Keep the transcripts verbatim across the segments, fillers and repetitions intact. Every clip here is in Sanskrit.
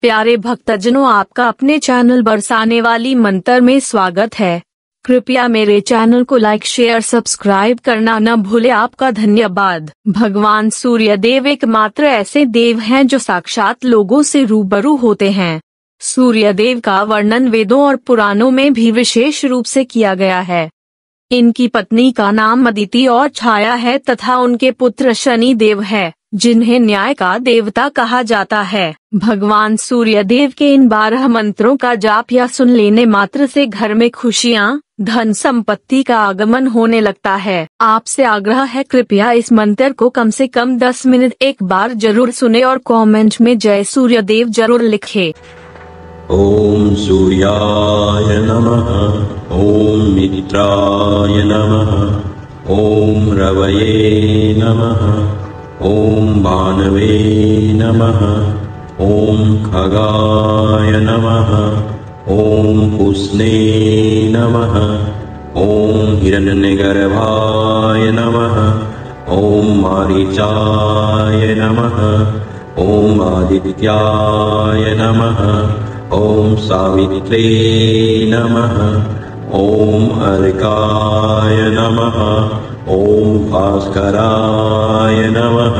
प्यारे भक्तजनों, आपका अपने चैनल बरसाने वाली मंत्र में स्वागत है। कृपया मेरे चैनल को लाइक शेयर सब्सक्राइब करना न भूले। आपका धन्यवाद। भगवान सूर्य देव एकमात्र ऐसे देव हैं जो साक्षात लोगों से रूबरू होते हैं। सूर्य देव का वर्णन वेदों और पुराणों में भी विशेष रूप से किया गया है। इनकी पत्नी का नाम अदिति और छाया है तथा उनके पुत्र शनि देव है, जिन्हें न्याय का देवता कहा जाता है। भगवान सूर्य देव के इन बारह मंत्रों का जाप या सुन लेने मात्र से घर में खुशियाँ, धन संपत्ति का आगमन होने लगता है। आपसे आग्रह है, कृपया इस मंत्र को कम से कम दस मिनट एक बार जरूर सुने और कमेंट में जय सूर्य देव जरूर लिखे। ओम सूर्याय नमः, ओम मित्राय नमः, ओम रवये नमः, ओम भानवे नमः, ओम खगाय नमः, ओम पुष्णे नमः, ओम हिरण्यगर्भाय नमः, ओम मारीचाय नमः, ओम आदित्याय नमः, ओम सावित्रे नमः, ओम अर्काय नमः, ओम भास्कराय नमः,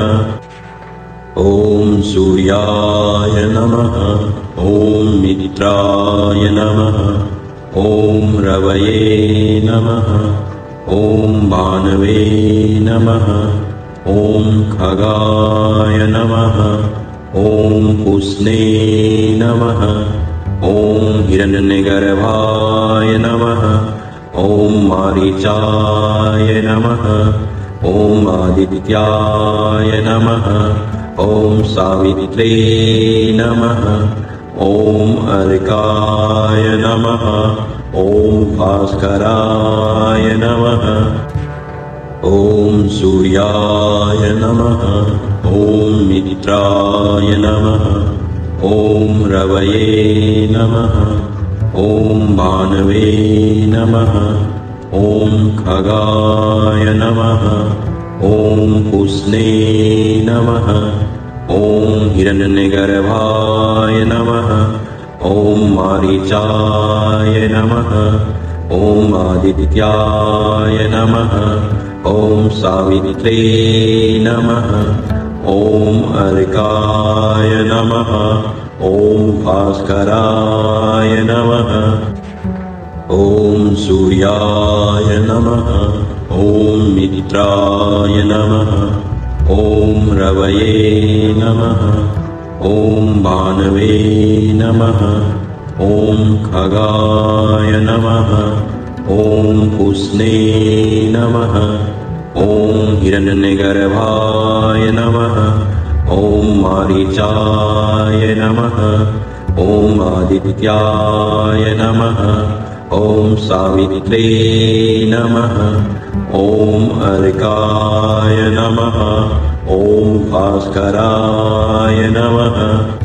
ओम सूर्याय नमः, ओम मित्राय नमः, ओम रवये नमः, ओम भानवे नमः, ओम खगाय नमः, ओम पुष्णे नमः, ओम हिरण्यगर्भाय नमः, ओम मारीचाय नमः, ओम आदित्याय नमः, ओम सावित्रे नमः, ओम अर्काय नमः, ओम भास्कराय नमः, ओम सूर्याय नमः, ओम मित्राय नमः, ओम रवये नमः, ओम भानवे नमः, ओम खगाय नमः, ओम पुष्णे नमः, ओम हिरण्यगर्भाय नमः, ओम मारीचाय नमः, ओम आदित्याय नमः, ओम सावित्रे नमः, ओम अर्काय नमः, ओम भास्कराय नमः, ओम सूर्याय नमः, ओम मित्राय नमः, ओम रवये नमः, ओम भानवे नमः, ओम खगाय नमः, ओम पुष्णे नमः, ओम हिरण्यगर्भाय नमः, ओम मारीचाय नमः, ओम आदित्याय नमः, ओम सावित्रे नमः, ओम अर्काय नमः, ओम भास्कराय नमः,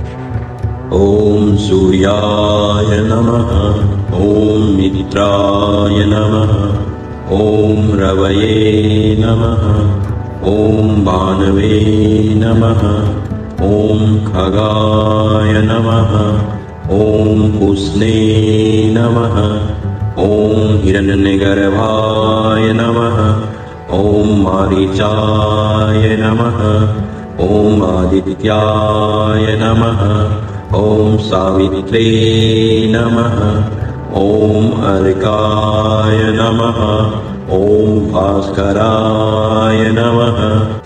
ओम सूर्याय नमः, ओम मित्राय नमः, ओम रवये नमः, ओम भानवे नमः, ओम खगाय नमः, ओम पुष्णे नमः, ओम हिरण्यगर्भाय नमः, ओम मारीचाय नमः, ओम आदित्याय नमः, ओम सावित्रे नमः, ओम अर्काय नमः, ओम भास्कराय नमः,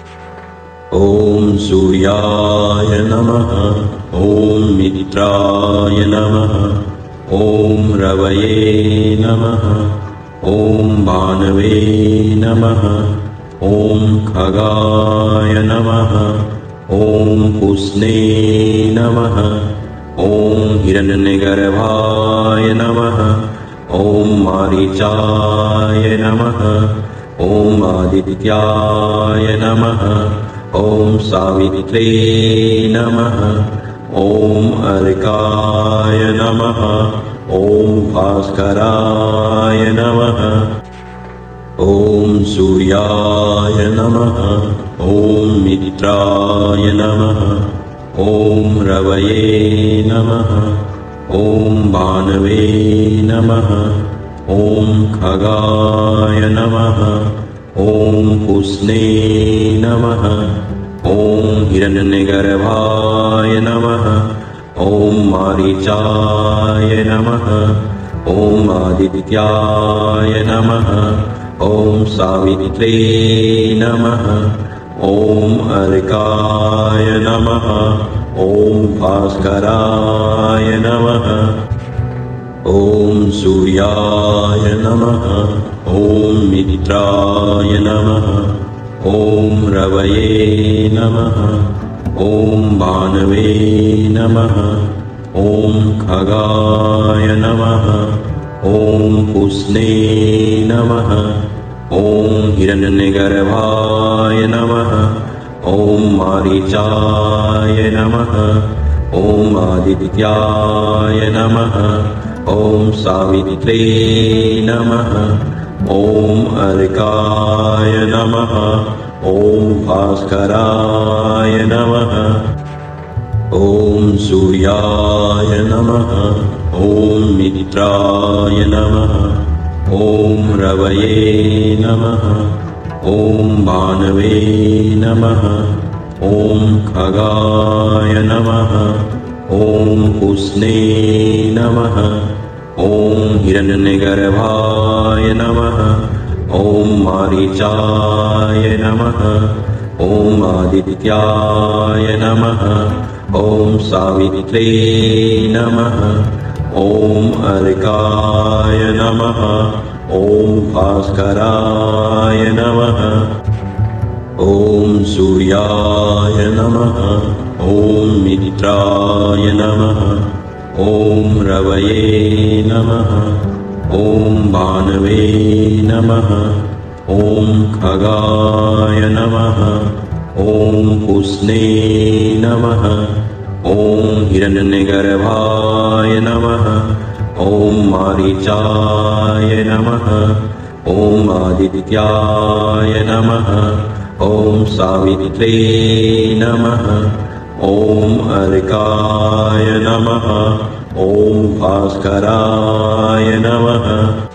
ओम सूर्याय नमः, ओम मित्राय नमः, ओम रवये नमः, ओम भानवे नमः, ओम खगाय नमः, ओम पुष्णे नमः, ओम हिरण्यगर्भाय नमः, ओम मारीचाय नमः, ओम आदित्याय नमः, ओम सावित्रे नमः, ओम अर्काय नमः, ओम भास्कराय नमः, ओम सूर्याय नमः, ओम मित्राय नमः, ॐ रवये नमः। ॐ भानवे नमः। ॐ खगाय नमः। ॐ पुष्णे नमः। ॐ हिरण्यगर्भाय नमः। ॐ मारीचाय नमः। ॐ आदित्याय नमः। ॐ सावित्रे नमः। ॐ अर्काय नमः। ॐ भास्कराय नमः। ॐ सूर्याय नमः। ॐ मित्राय नमः। ॐ रवये नमः। ॐ भानवे नमः। ॐ खगाय नमः। ॐ पुष्णे नमः। ॐ हिरण्यगर्भाय नमः। ॐ मारीचाय नमः। ॐ आदित्याय नमः। ॐ सावित्रे नमः। ॐ अर्काय नमः। ॐ भास्कराय नमः। ॐ सूर्याय नमः। ॐ मित्राय नमः। ॐ रवये नमः। ॐ भानवे नमः। ॐ खगाय नमः। ॐ पुष्णे नमः। ॐ हिरण्यगर्भाय नमः। ॐ मारीचाय नमः। ॐ आदित्याय नमः। ॐ सावित्रे नमः। ॐ अर्काय नमः। ॐ भास्कराय नमः। ॐ सूर्याय नमः। ॐ मित्राय नमः। ॐ रवये नमः। ॐ भानवे नमः। ॐ खगाय नमः। ॐ पुष्णे नमः। ॐ हिरण्यगर्भाय नमः। ॐ मारीचाय नमः। ॐ आदित्याय नमः। ॐ सावित्रे नमः। ॐ अर्काय नमः। ॐ भास्कराय नमः।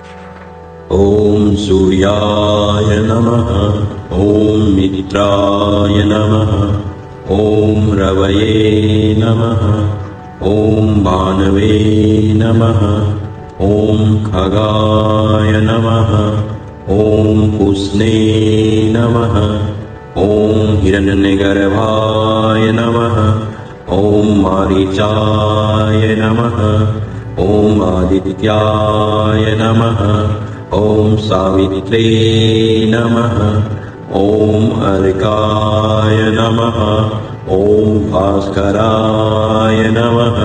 ॐ सूर्याय नमः। ॐ मित्राय नमः। ॐ रवये नमः। ॐ भानवे नमः। ॐ खगाय नमः। ॐ पुष्णे नमः। ॐ हिरण्यगर्भाय नमः। ॐ मारीचाय नमः। ॐ आदित्याय नमः। ॐ सावित्रे नमः। ॐ अर्काय नमः। ॐ भास्कराय नमः।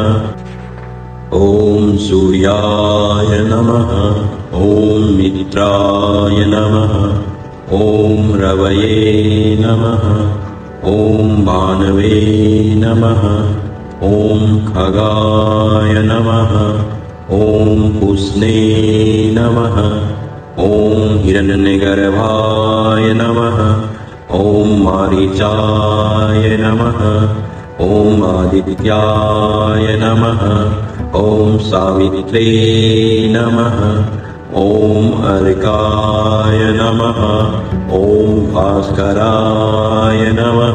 ॐ सूर्याय नमः। ॐ मित्राय नमः। ॐ रवये नमः। ॐ भानवे नमः। ॐ खगाय नमः। ॐ पुष्णे नमः। ॐ हिरण्यगर्भाय नमः। ॐ मारीचाय नमः। ॐ आदित्याय नमः। ॐ सावित्रे नमः। ॐ अर्काय नमः। ॐ भास्कराय नमः।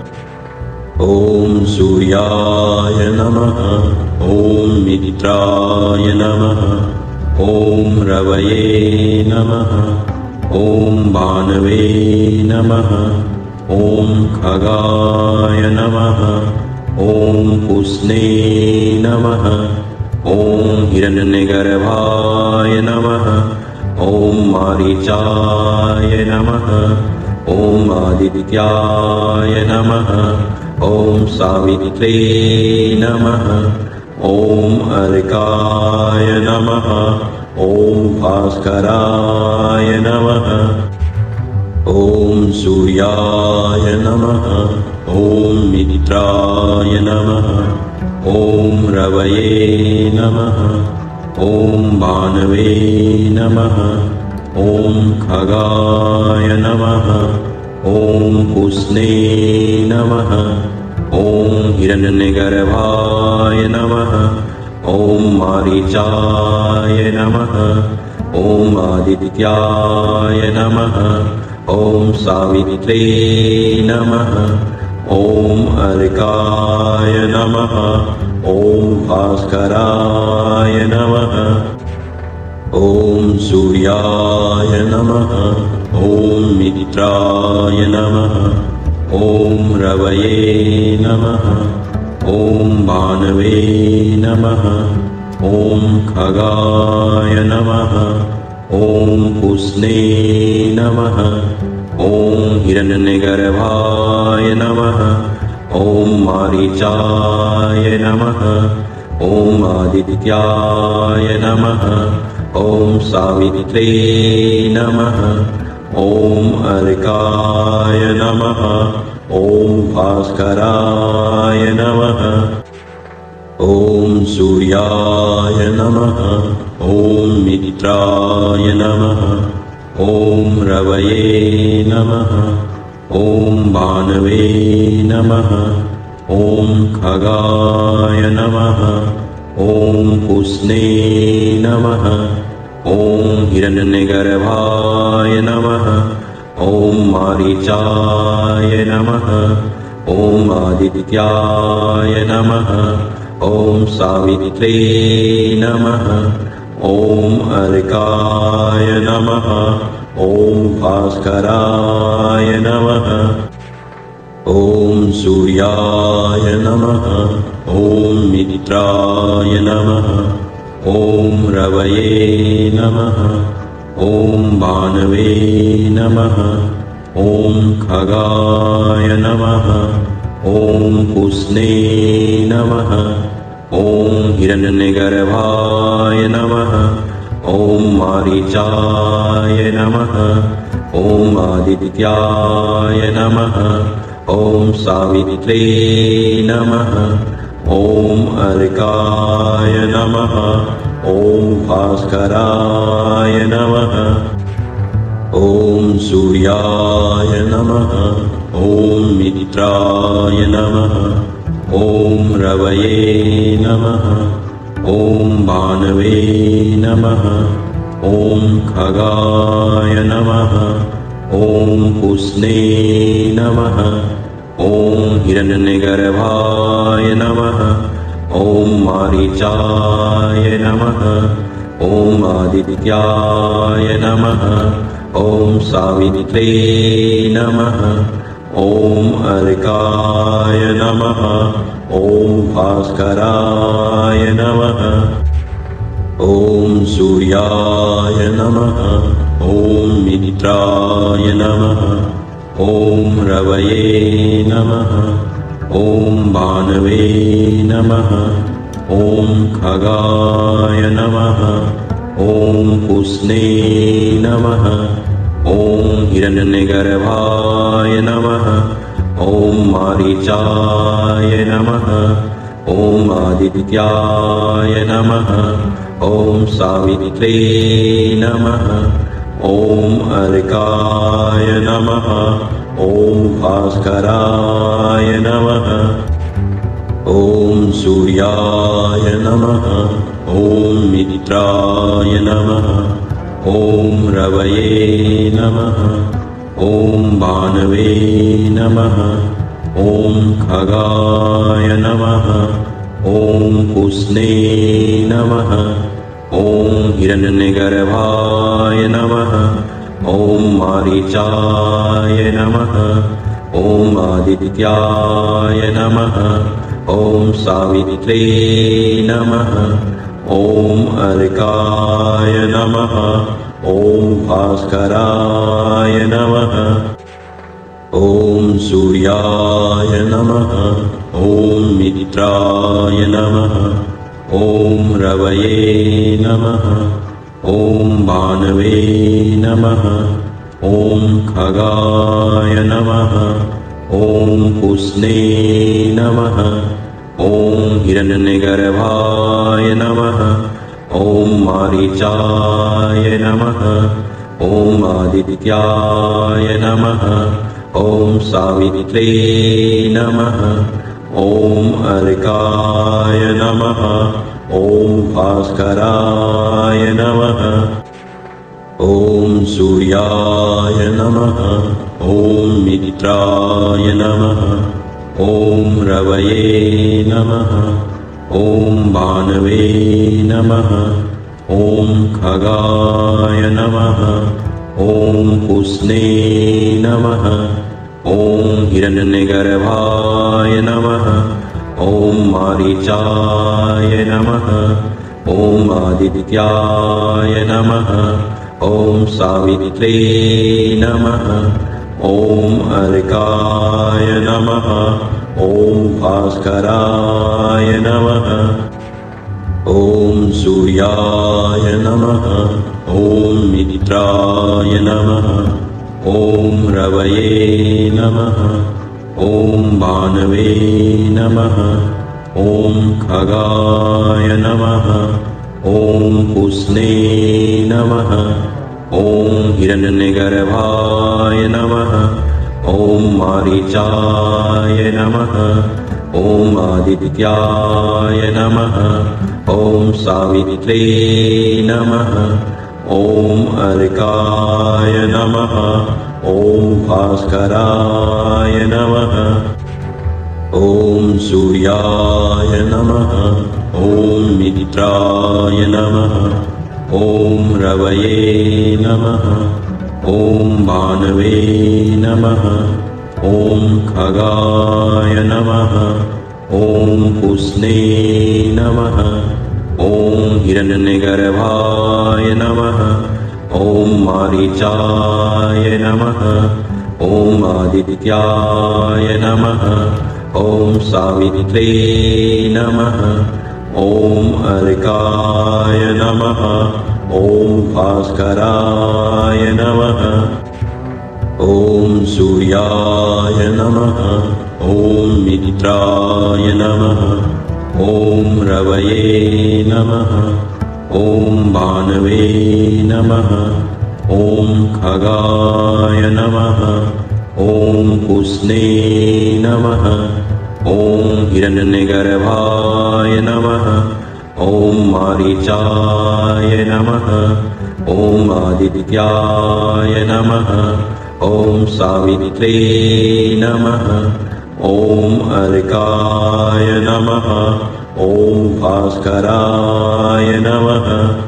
ॐ सूर्याय नमः। ॐ मित्राय नमः। ॐ रवये नमः। ॐ भानवे नमः। ॐ खगाय नमः। ॐ पुष्णे नमः। ॐ हिरण्यगर्भाय नमः। ॐ मारीचाय नमः। ॐ आदित्याय नमः। ॐ सावित्रे नमः। ॐ अर्काय नमः। ॐ भास्कराय नमः। ॐ सूर्याय नमः। ॐ मित्राय नमः। ॐ रवये नमः। ॐ भानवे नमः। ॐ खगाय नमः। ॐ पुष्णे नमः। ॐ हिरण्यगर्भाय नमः। ॐ मारीचाय नमः। ॐ आदित्याय नमः। ॐ सावित्रे नमः। ॐ अर्काय नमः। ॐ भास्कराय नमः। ॐ सूर्याय नमः। ॐ मित्राय नमः। ॐ रवये नमः। ॐ भानवे नमः। ॐ खगाय नमः। ॐ पुष्णे नमः। ॐ हिरण्यगर्भाय नमः। ॐ मारीचाय नमः। ॐ आदित्याय नमः। ॐ सावित्रे नमः। ॐ अर्काय नमः। ॐ भास्कराय नमः। ॐ सूर्याय नमः। ॐ मित्राय नमः। ॐ रवये नमः। ॐ भानवे नमः। ॐ खगाय नमः। ॐ पुष्णे नमः। ॐ हिरण्यगर्भाय नमः। ॐ मारीचाय नमः। ॐ आदित्याय नमः। ॐ सावित्रे नमः। ॐ अर्काय नमः। ॐ भास्कराय नमः। ॐ सूर्याय नमः। ॐ मित्राय नमः। ॐ रवये नमः। ॐ भानवे नमः। ॐ खगाय नमः। ॐ पुष्णे नमः। ॐ हिरण्यगर्भाय नमः। ॐ मारीचाय नमः। ॐ आदित्याय नमः। ॐ सावित्रे नमः। ॐ अर्काय नमः। ॐ भास्कराय नमः। ॐ सूर्याय नमः। ॐ मित्राय नमः। ॐ रवये नमः। ॐ भानवे नमः। ॐ खगाय नमः। ॐ पुष्णे नमः। ॐ हिरण्यगर्भाय नमः। ॐ मारीचाय नमः। ॐ आदित्याय नमः। ॐ सावित्रे नमः। ॐ अर्काय नमः। ॐ भास्कराय नमः। ॐ सूर्याय नमः। ॐ मित्राय नमः। ॐ रवये नमः। ॐ भानवे नमः। ॐ खगाय नमः। ॐ पुष्णे नमः। ॐ हिरण्यगर्भाय नमः। ॐ मारीचाय नमः। ॐ आदित्याय नमः। ॐ सावित्रे नमः। ॐ अर्काय नमः। ॐ भास्कराय नमः। ॐ सूर्याय नमः। ॐ मित्राय नमः। ॐ रवये नमः। ॐ भानवे नमः। ॐ खगाय नमः। ॐ पुष्णे नमः। ॐ हिरण्यगर्भाय नमः। ॐ मारीचाय नमः। ॐ आदित्याय नमः। ॐ सावित्रे नमः। ॐ अर्काय नमः। ॐ भास्कराय नमः। ॐ सूर्याय नमः। ॐ मित्राय नमः। ॐ रवये नमः। ॐ भानवे नमः। ॐ खगाय नमः। ॐ पुष्णे नमः। ॐ हिरण्यगर्भाय नमः। ॐ मारीचाय नमः। ॐ आदित्याय नमः। ॐ सावित्रे नमः। ॐ अर्काय नमः। ॐ भास्कराय नमः। ॐ सूर्याय नमः। ॐ मित्राय नमः। ॐ रवये नमः। ॐ भानवे नमः। ॐ खगाय नमः। ॐ पुष्णे नमः। ॐ हिरण्यगर्भाय नमः। ॐ मारीचाय नमः। ॐ आदित्याय नमः। ॐ सावित्रे नमः। ॐ अर्काय नमः। ॐ भास्कराय नमः। ॐ सूर्याय नमः। ॐ मित्राय नमः। ॐ रवये नमः। ॐ भानवे नमः। ॐ खगाय नमः। ॐ पुष्णे नमः। ॐ हिरण्यगर्भाय नमः। ॐ मारीचाय नमः। ॐ आदित्याय नमः। ॐ सावित्रे नमः। ॐ अर्काय नमः। ॐ भास्कराय नमः। ॐ सूर्याय नमः। ॐ मित्राय नमः। ॐ रवये नमः। ॐ भानवे नमः। ॐ खगाय नमः। ॐ पुष्णे नमः। ॐ हिरण्यगर्भाय नमः। ॐ मारीचाय नमः। ॐ आदित्याय नमः। ॐ सावित्रे नमः। ॐ अर्काय नमः। ॐ भास्कराय नमः। ॐ सूर्याय नमः। ॐ मित्राय नमः। ॐ रवये नमः। ॐ भानवे नमः। ॐ खगाय नमः। ॐ पुष्णे नमः। ॐ हिरण्यगर्भाय नमः। ॐ मारीचाय नमः। ॐ आदित्याय नमः। ॐ सावित्रे नमः। ॐ अर्काय नमः। ॐ भास्कराय नमः।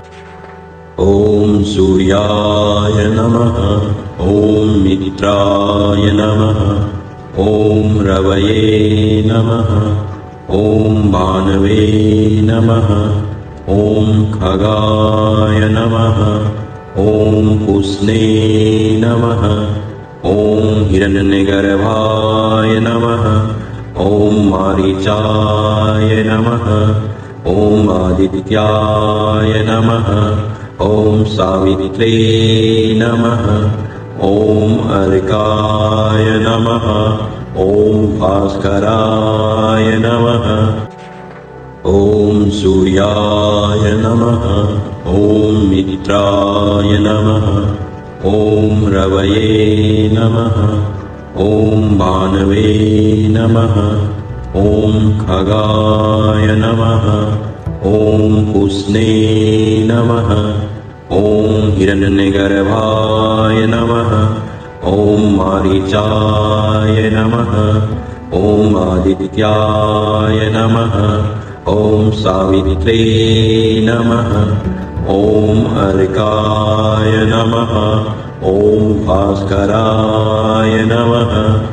ॐ सूर्याय नमः। ॐ मित्राय नमः। ॐ रवये नमः। ॐ भानवे नमः। ॐ खगाय नमः। ॐ पुष्णे नमः। ॐ हिरण्यगर्भाय नमः। ॐ मारीचाय नमः। ॐ आदित्याय नमः। ॐ सावित्रे नमः। ॐ अर्काय नमः। ॐ भास्कराय नमः। ॐ सूर्याय नमः। ॐ मित्राय नमः। ॐ रवये नमः। ॐ भानवे नमः। ॐ खगाय नमः। ॐ पुष्णे नमः। ॐ हिरण्यगर्भाय नमः। ॐ मारीचाय नमः। ॐ आदित्याय नमः। ॐ सावित्रे नमः। ॐ अर्काय नमः। ॐ भास्कराय नमः।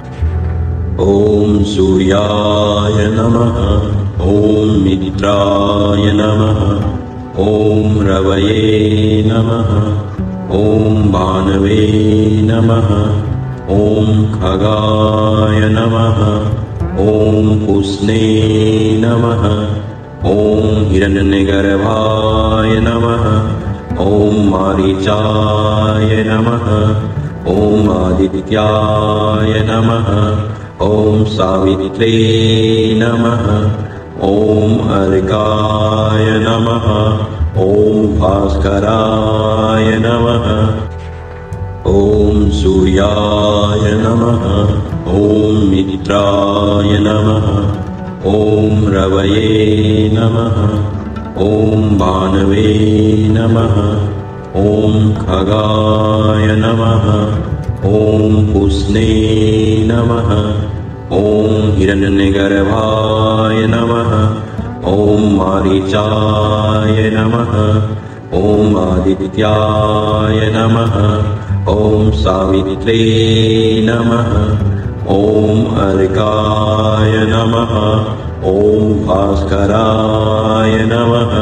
ॐ सूर्याय नमः। ॐ मित्राय नमः। ॐ रवये नमः। ॐ भानवे नमः। ॐ खगाय नमः। ॐ पुष्णे नमः। ॐ हिरण्यगर्भाय नमः। ॐ मारीचाय नमः। ॐ आदित्याय नमः। ॐ सावित्रे नमः। ॐ अर्काय नमः। ॐ भास्कराय नमः। ॐ सूर्याय नमः। ॐ मित्राय नमः। ॐ रवये नमः। ॐ भानवे नमः। ॐ खगाय नमः। ॐ पुष्णे नमः। ॐ हिरण्यगर्भाय नमः। ॐ मारीचाय नमः। ॐ आदित्याय नमः। ॐ सावित्रे नमः। ॐ अर्काय नमः। ॐ भास्कराय नमः।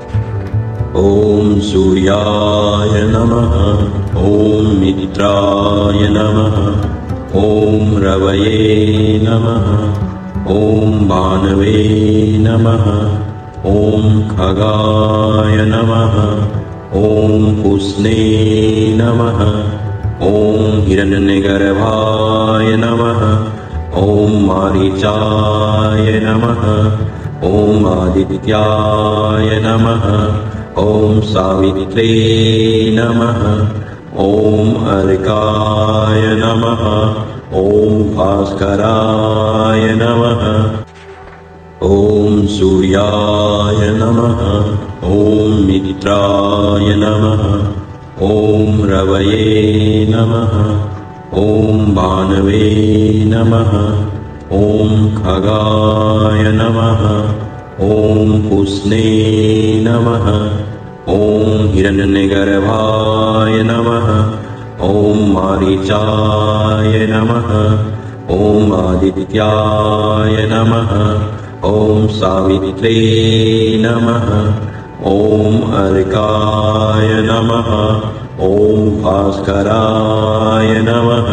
ॐ सूर्याय नमः। ॐ मित्राय नमः। ॐ रवये नमः। ॐ भानवे नमः। ॐ खगाय नमः। ॐ पुष्णे नमः। ॐ हिरण्यगर्भाय नमः। ॐ मारीचाय नमः। ॐ आदित्याय नमः। ॐ सावित्रे नमः। ॐ अर्काय नमः। ॐ भास्कराय नमः। ॐ सूर्याय नमः। ॐ मित्राय नमः। ॐ रवये नमः। ॐ भानवे नमः। ॐ खगाय नमः। ॐ पुष्णे नमः। ॐ हिरण्यगर्भाय नमः। ॐ मारीचाय नमः। ॐ आदित्याय नमः। ॐ सावित्रे नमः। ॐ अर्काय नमः। ॐ भास्कराय नमः।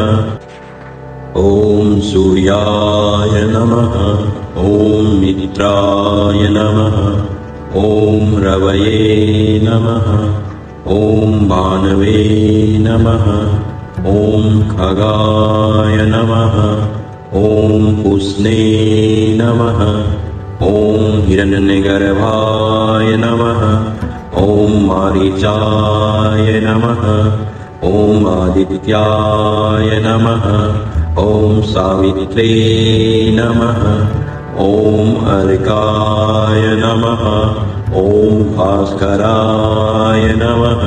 ॐ सूर्याय नमः। ॐ मित्राय नमः। ॐ रवये नमः। ॐ भानवे नमः। ॐ खगाय नमः। ॐ पुष्णे नमः। ॐ हिरण्यगर्भाय नमः। ॐ मारीचाय नमः। ॐ आदित्याय नमः। ॐ सावित्रे नमः। ॐ अर्काय नमः। ॐ भास्कराय नमः।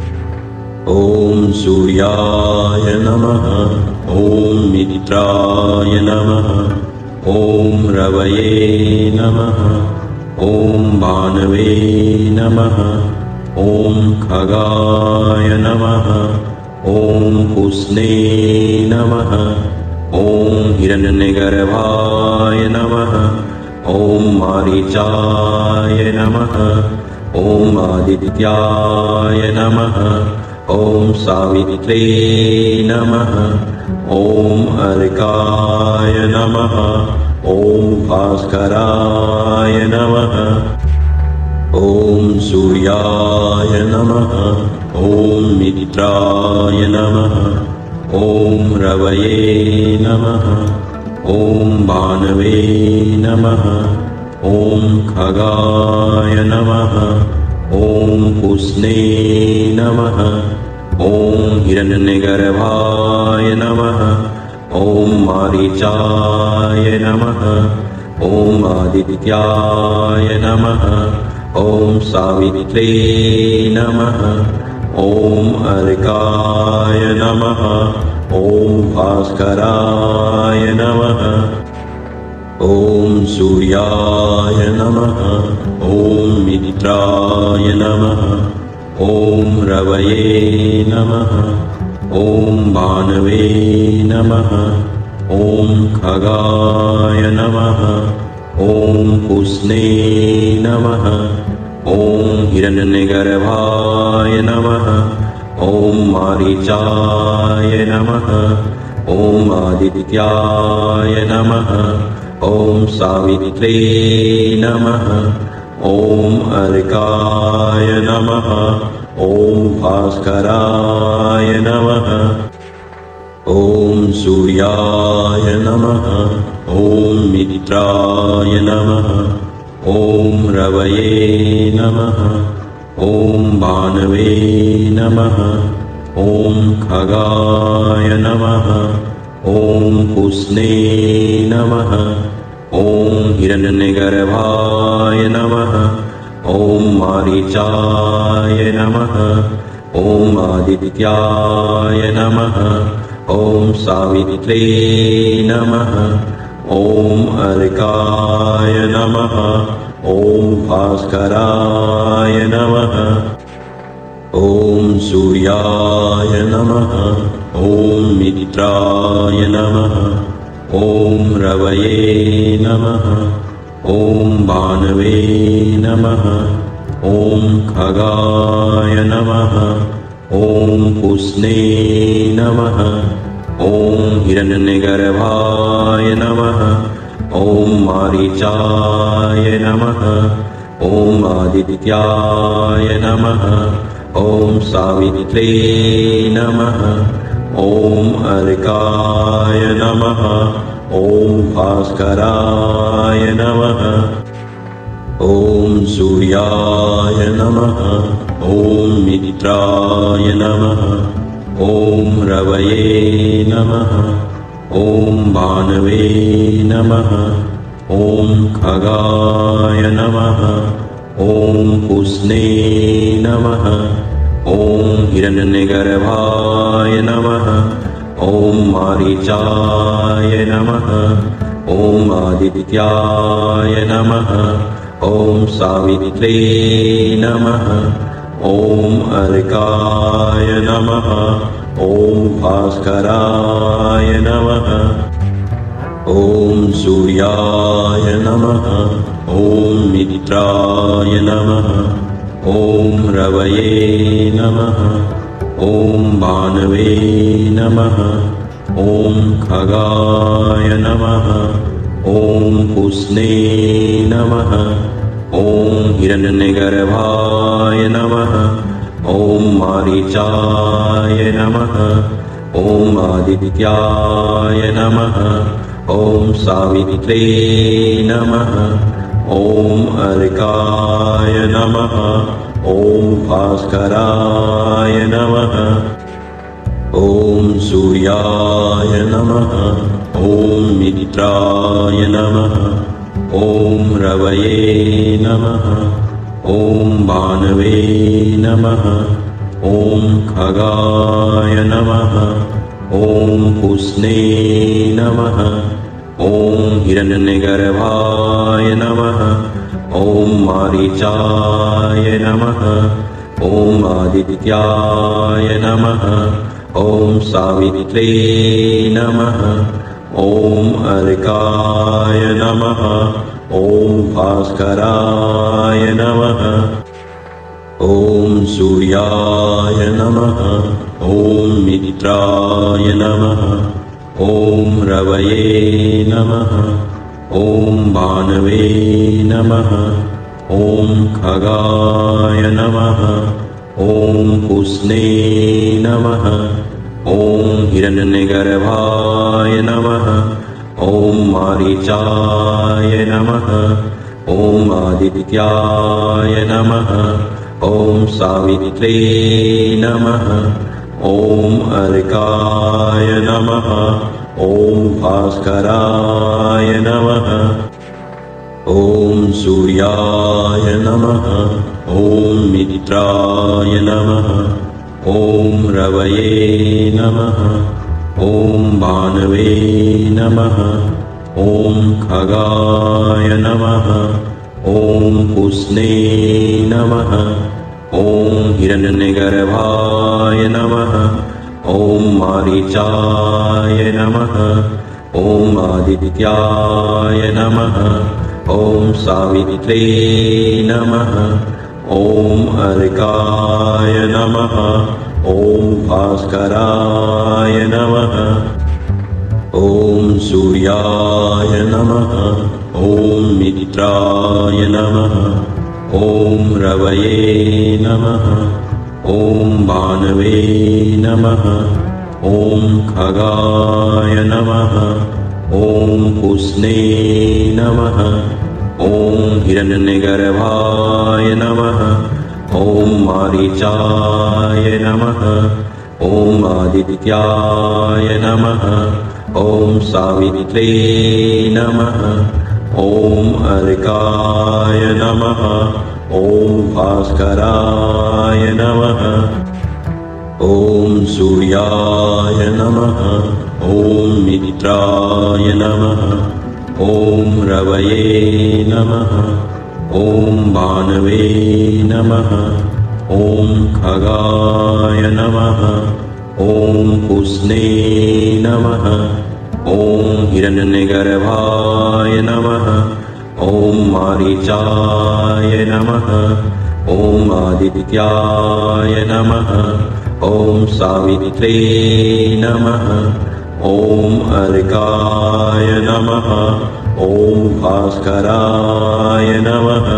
ॐ सूर्याय नमः। ॐ मित्राय नमः। ॐ रवये नमः। ॐ भानवे नमः। ॐ खगाय नमः। ॐ पुष्णे नमः। ॐ हिरण्यगर्भाय नमः। ॐ मारीचाय नमः। ॐ आदित्याय नमः। ॐ सावित्रे नमः। ॐ अर्काय नमः। ॐ भास्कराय नमः। ॐ सूर्याय नमः। ॐ मित्राय नमः। ॐ रवये नमः। ॐ भानवे नमः। ॐ खगाय नमः। ॐ पुष्णे नमः। ॐ हिरण्यगर्भाय नमः। ॐ मारीचाय नमः। ॐ आदित्याय नमः। ॐ सावित्रे नमः। ॐ अर्काय नमः। ॐ भास्कराय नमः। ॐ सूर्याय नमः। ॐ मित्राय नमः। ॐ रवये नमः। ॐ भानवे नमः। ॐ खगाय नमः। ॐ पुष्णे नमः। ॐ हिरण्यगर्भाय नमः। ॐ मारीचाय नमः। ॐ आदित्याय नमः। ॐ सावित्रे नमः। ॐ अर्काय नमः। ॐ भास्कराय नमः। ॐ सूर्याय नमः। ॐ मित्राय नमः। ॐ रवये नमः। ॐ भानवे नमः। ॐ खगाय नमः। ॐ पुष्णे नमः। ॐ हिरण्यगर्भाय नमः। ॐ मारीचाय नमः। ॐ आदित्याय नमः। ॐ सावित्रे नमः। ॐ अर्काय नमः। ॐ भास्कराय नमः। ॐ सूर्याय नमः। ॐ मित्राय नमः। ॐ रवये नमः। ॐ भानवे नमः। ॐ खगाय नमः। ॐ पुष्णे नमः। ॐ हिरण्यगर्भाय नमः। ॐ मारीचाय नमः। ॐ आदित्याय नमः। ॐ सावित्रे नमः। ॐ अर्काय नमः। ॐ भास्कराय नमः। ॐ सूर्याय नमः। ॐ मित्राय नमः। ॐ रवये नमः। ॐ भानवे नमः। ॐ खगाय नमः। ॐ पुष्णे नमः। ॐ हिरण्यगर्भाय नमः। ॐ मारीचाय नमः। ॐ आदित्याय नमः। ॐ सावित्रे नमः। ॐ अर्काय नमः। ॐ भास्कराय नमः। ॐ सूर्याय नमः। ॐ मित्राय नमः। ॐ रवये नमः। ॐ भानवे नमः। ॐ खगाय नमः। ॐ पुष्णे नमः। ॐ हिरण्यगर्भाय नमः। ॐ मारीचाय नमः। ॐ आदित्याय नमः। ॐ सावित्रे नमः। ॐ अर्काय नमः। ॐ भास्कराय नमः। ॐ सूर्याय नमः। ॐ मित्राय नमः। ॐ रवये नमः। ॐ भानवे नमः। ॐ खगाय नमः। ॐ पुष्णे नमः। ॐ हिरण्यगर्भाय नमः। ॐ मारीचाय नमः। ॐ आदित्याय नमः। ॐ सावित्रे नमः। ॐ अर्काय नमः। ॐ भास्कराय नमः। ॐ सूर्याय नमः। ॐ मित्राय नमः। ॐ रवये नमः। ॐ भानवे नमः। ॐ खगाय नमः। ॐ पुष्णे नमः। ॐ हिरण्यगर्भाय नमः। ॐ मारीचाय नमः। ॐ आदित्याय नमः। ॐ सावित्रे नमः। ॐ अर्काय नमः। ॐ भास्कराय नमः। ॐ सूर्याय नमः। ॐ मित्राय नमः। ॐ रवये नमः। ॐ भानवे नमः। ॐ खगाय नमः। ॐ पुष्णे नमः। ॐ हिरण्यगर्भाय नमः। ॐ मारीचाय नमः। ॐ आदित्याय नमः। ॐ सावित्रे नमः। ॐ अर्काय नमः। ॐ भास्कराय नमः। ॐ सूर्याय नमः। ॐ मित्राय नमः। ॐ रवये नमः। ॐ भानवे नमः। ॐ खगाय नमः। ॐ पुष्णे नमः। ॐ हिरण्यगर्भाय नमः। ॐ मारीचाय नमः। ॐ आदित्याय नमः। ॐ सावित्रे नमः। ॐ अर्काय नमः। ॐ भास्कराय नमः। ॐ सूर्याय नमः। ॐ मित्राय नमः। ॐ रवये नमः। ॐ भानवे नमः। ॐ खगाय नमः। ॐ पुष्णे नमः। ॐ हिरण्यगर्भाय नमः। ॐ मारीचाय नमः। ॐ आदित्याय नमः। ॐ सावित्रे नमः। ॐ अर्काय नमः। ॐ भास्कराय नमः।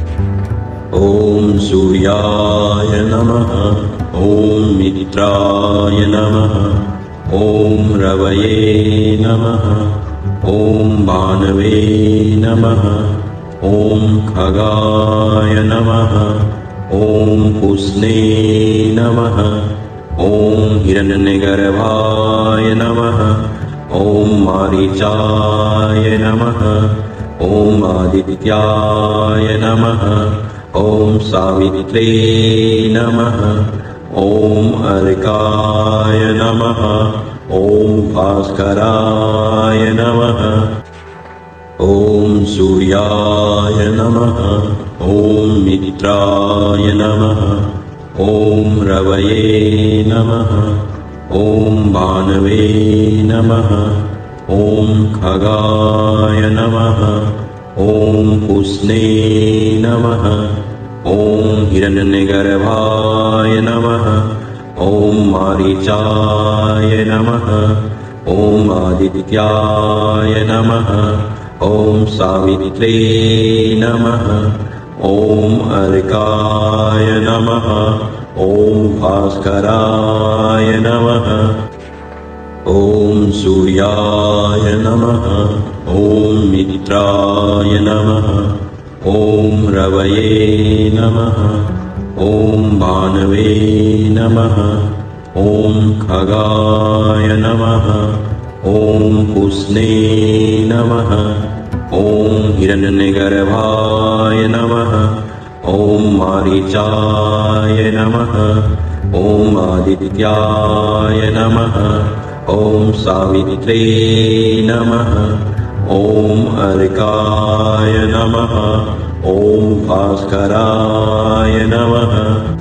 ॐ सूर्याय नमः। ॐ मित्राय नमः। ॐ रवये नमः। ॐ भानवे नमः। ॐ खगाय नमः। ॐ पुष्णे नमः। ॐ हिरण्यगर्भाय नमः। ॐ मारीचाय नमः। ॐ आदित्याय नमः। ॐ सावित्रे नमः। ॐ अर्काय नमः। ॐ भास्कराय नमः। ॐ सूर्याय नमः। ॐ मित्राय नमः। ॐ रवये नमः। ॐ भानवे नमः। ॐ खगाय नमः। ॐ पुष्णे नमः। ॐ हिरण्यगर्भाय नमः। ॐ मारीचाय नमः। ॐ आदित्याय नमः। ॐ सावित्रे नमः। ॐ अर्काय नमः। ॐ भास्कराय नमः। ॐ सूर्याय नमः। ॐ मित्राय नमः। ॐ रवये नमः। ॐ भानवे नमः। ॐ खगाय नमः। ॐ पुष्णे नमः। ॐ हिरण्यगर्भाय नमः। ॐ मारीचाय नमः। ॐ आदित्याय नमः। ॐ सावित्रे नमः। ॐ अर्काय नमः। ॐ भास्कराय नमः।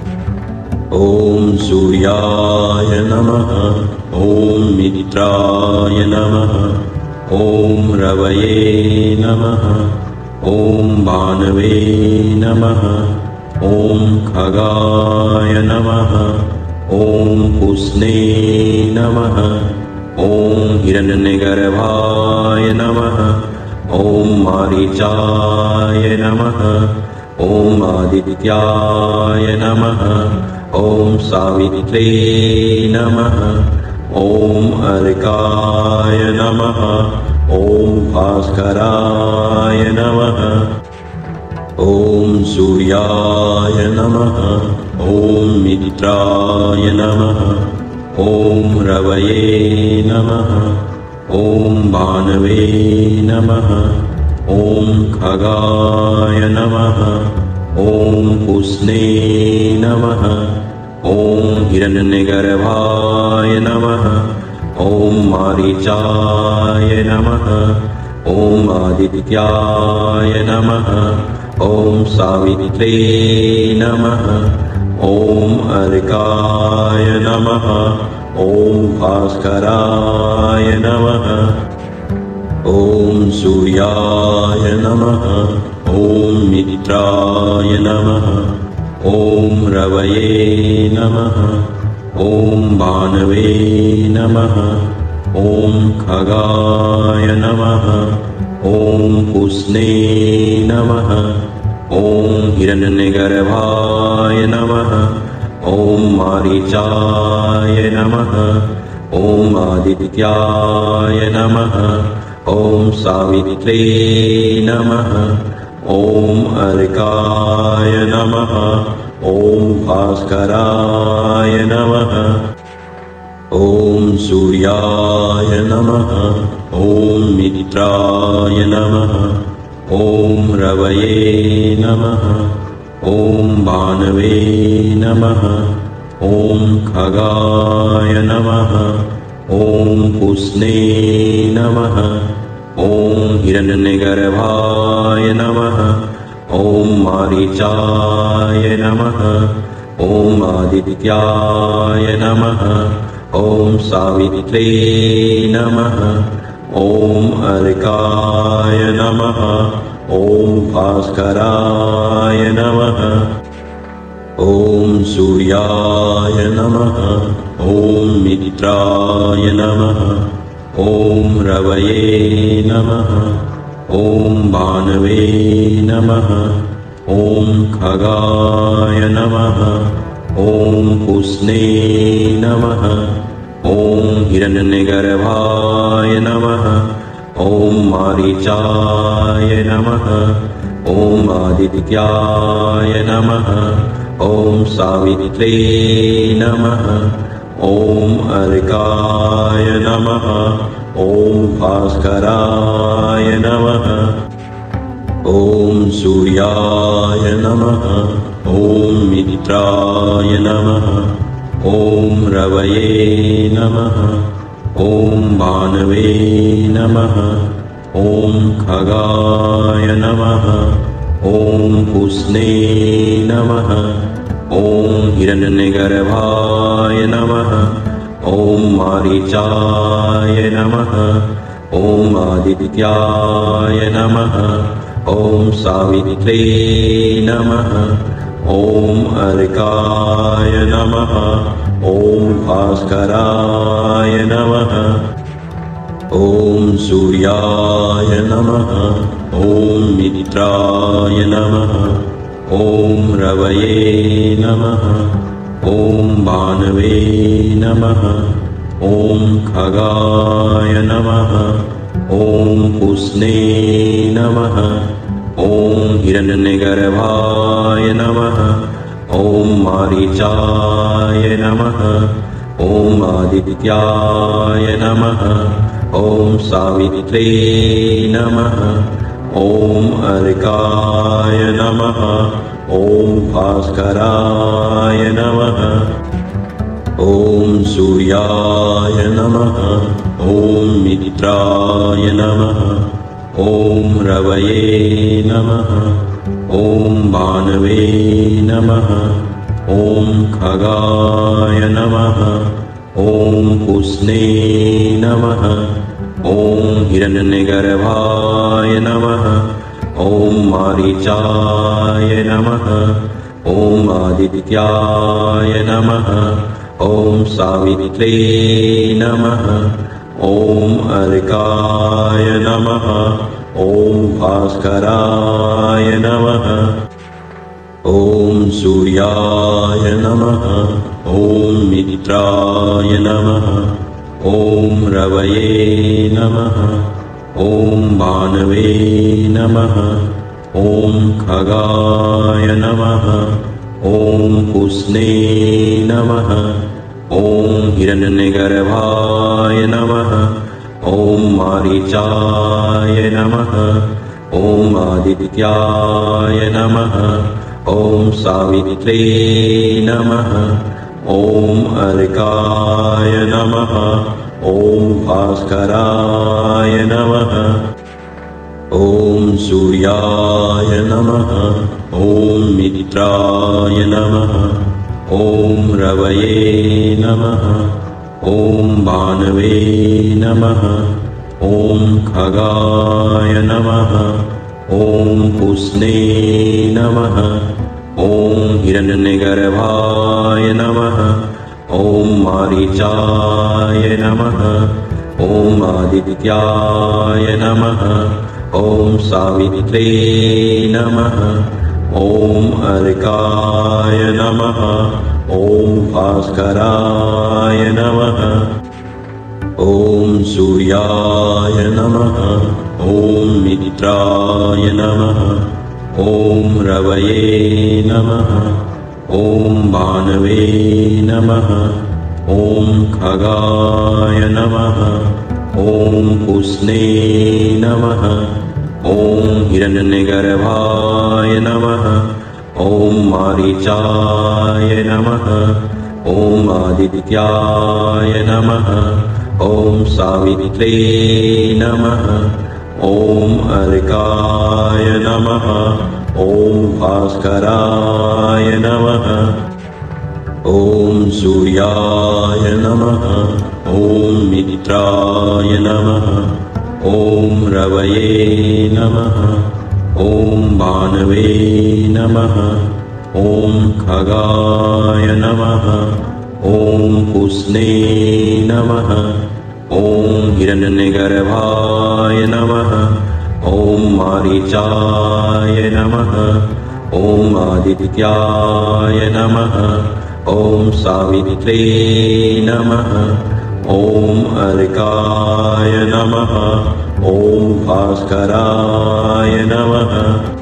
ॐ सूर्याय नमः। ॐ मित्राय नमः। ॐ रवये नमः। ॐ भानवे नमः। ॐ खगाय नमः। ॐ पुष्णे नमः। ॐ हिरण्यगर्भाय नमः। ॐ मारीचाय नमः। ॐ आदित्याय नमः। ॐ सावित्रे नमः। ॐ अर्काय नमः। ॐ भास्कराय नमः। ॐ सूर्याय नमः। ॐ मित्राय नमः। ॐ रवये नमः। ॐ भानवे नमः। ॐ खगाय नमः। ॐ पुष्णे नमः। ॐ हिरण्यगर्भाय नमः। ॐ मारीचाय नमः। ॐ आदित्याय नमः। ॐ सावित्रे नमः। ॐ अर्काय नमः। ॐ भास्कराय नमः। ॐ सूर्याय नमः। ॐ मित्राय नमः। ॐ रवये नमः। ॐ भानवे नमः। ॐ खगाय नमः। ॐ पुष्णे नमः। ॐ हिरण्यगर्भाय नमः। ॐ मारीचाय नमः। ॐ आदित्याय नमः। ॐ सावित्रे नमः। ॐ अर्काय नमः। ॐ भास्कराय नमः। ॐ सूर्याय नमः। ॐ मित्राय नमः। ॐ रवये नमः। ॐ भानवे नमः। ॐ खगाय नमः। ॐ पुष्णे नमः। ॐ हिरण्यगर्भाय नमः। ॐ मारीचाय नमः। ॐ आदित्याय नमः। ॐ सावित्रे नमः। ॐ अर्काय नमः। ॐ भास्कराय नमः। ॐ सूर्याय नमः। ॐ मित्राय नमः। ॐ रवये नमः। ॐ भानवे नमः। ॐ खगाय नमः। ॐ पुष्णे नमः। ॐ हिरण्यगर्भाय नमः। ॐ मारीचाय नमः। ॐ आदित्याय नमः। ॐ सावित्रे नमः। ॐ अर्काय नमः। ॐ भास्कराय नमः। ॐ सूर्याय नमः। ॐ मित्राय नमः। ॐ रवये नमः। ॐ भानवे नमः। ॐ खगाय नमः। ॐ पुष्णे नमः। ॐ हिरण्यगर्भाय नमः। ॐ मारीचाय नमः। ॐ आदित्याय नमः। ॐ सावित्रे नमः। ॐ अर्काय नमः। ॐ भास्कराय नमः। ॐ सूर्याय नमः। ॐ मित्राय नमः। ॐ रवये नमः। ॐ भानवे नमः। ॐ खगाय नमः। ॐ पुष्णे नमः। ॐ हिरण्यगर्भाय नमः। ॐ मारीचाय नमः। ॐ आदित्याय नमः। ॐ सावित्रे नमः। ॐ अर्काय नमः। ॐ भास्कराय नमः। ॐ सूर्याय नमः। ॐ मित्राय नमः। ॐ रवये नमः। ॐ भानवे नमः। ॐ खगाय नमः। ॐ पुष्णे नमः। ॐ हिरण्यगर्भाय नमः। ॐ मारीचाय नमः। ॐ आदित्याय नमः। ॐ सावित्रे नमः। ॐ अर्काय नमः। ॐ भास्कराय नमः। ॐ सूर्याय नमः। ॐ मित्राय नमः। ॐ रवये नमः। ॐ भानवे नमः। ॐ खगाय नमः। ॐ पुष्णे नमः। ॐ हिरण्यगर्भाय नमः। ॐ मारीचाय नमः। ॐ आदित्याय नमः। ॐ सावित्रे नमः। ॐ अर्काय नमः। ॐ भास्कराय नमः। ॐ सूर्याय नमः। ॐ मित्राय नमः। ॐ रवये नमः। ॐ भानवे नमः। ॐ खगाय नमः। ॐ पुष्णे नमः। ॐ हिरण्यगर्भाय नमः। ॐ मारीचाय नमः। ॐ आदित्याय नमः। ॐ सावित्रे नमः। ॐ अर्काय नमः। ॐ भास्कराय नमः। ॐ सूर्याय नमः। ॐ मित्राय नमः। ॐ रवये नमः। ॐ भानवे नमः। ॐ खगाय नमः। ॐ पुष्णे नमः। ॐ हिरण्यगर्भाय नमः। ॐ मारीचाय नमः। ॐ आदित्याय नमः। ॐ सावित्रे नमः। ॐ अर्काय नमः। ॐ भास्कराय नमः। ॐ सूर्याय नमः। ॐ मित्राय नमः। ॐ रवये नमः। ॐ भानवे नमः। ॐ खगाय नमः। ॐ पुष्णे नमः। ॐ हिरण्यगर्भाय नमः। ॐ मारीचाय नमः। ॐ आदित्याय नमः। ॐ सावित्रे नमः। ॐ अर्काय नमः। ॐ भास्कराय नमः।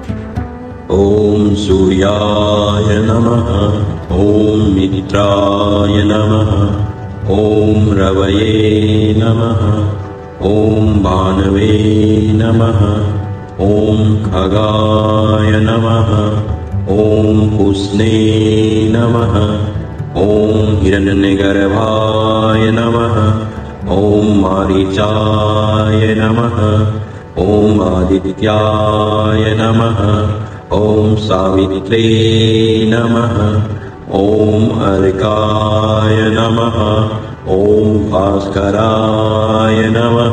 ॐ सूर्याय नमः। ॐ मित्राय नमः। ॐ रवये नमः। ॐ भानवे नमः। ॐ खगाय नमः। ॐ पुष्णे नमः। ॐ हिरण्यगर्भाय नमः। ॐ मारीचाय नमः। ॐ आदित्याय नमः। ॐ सावित्रे नमः। ॐ अर्काय नमः। ॐ भास्कराय नमः।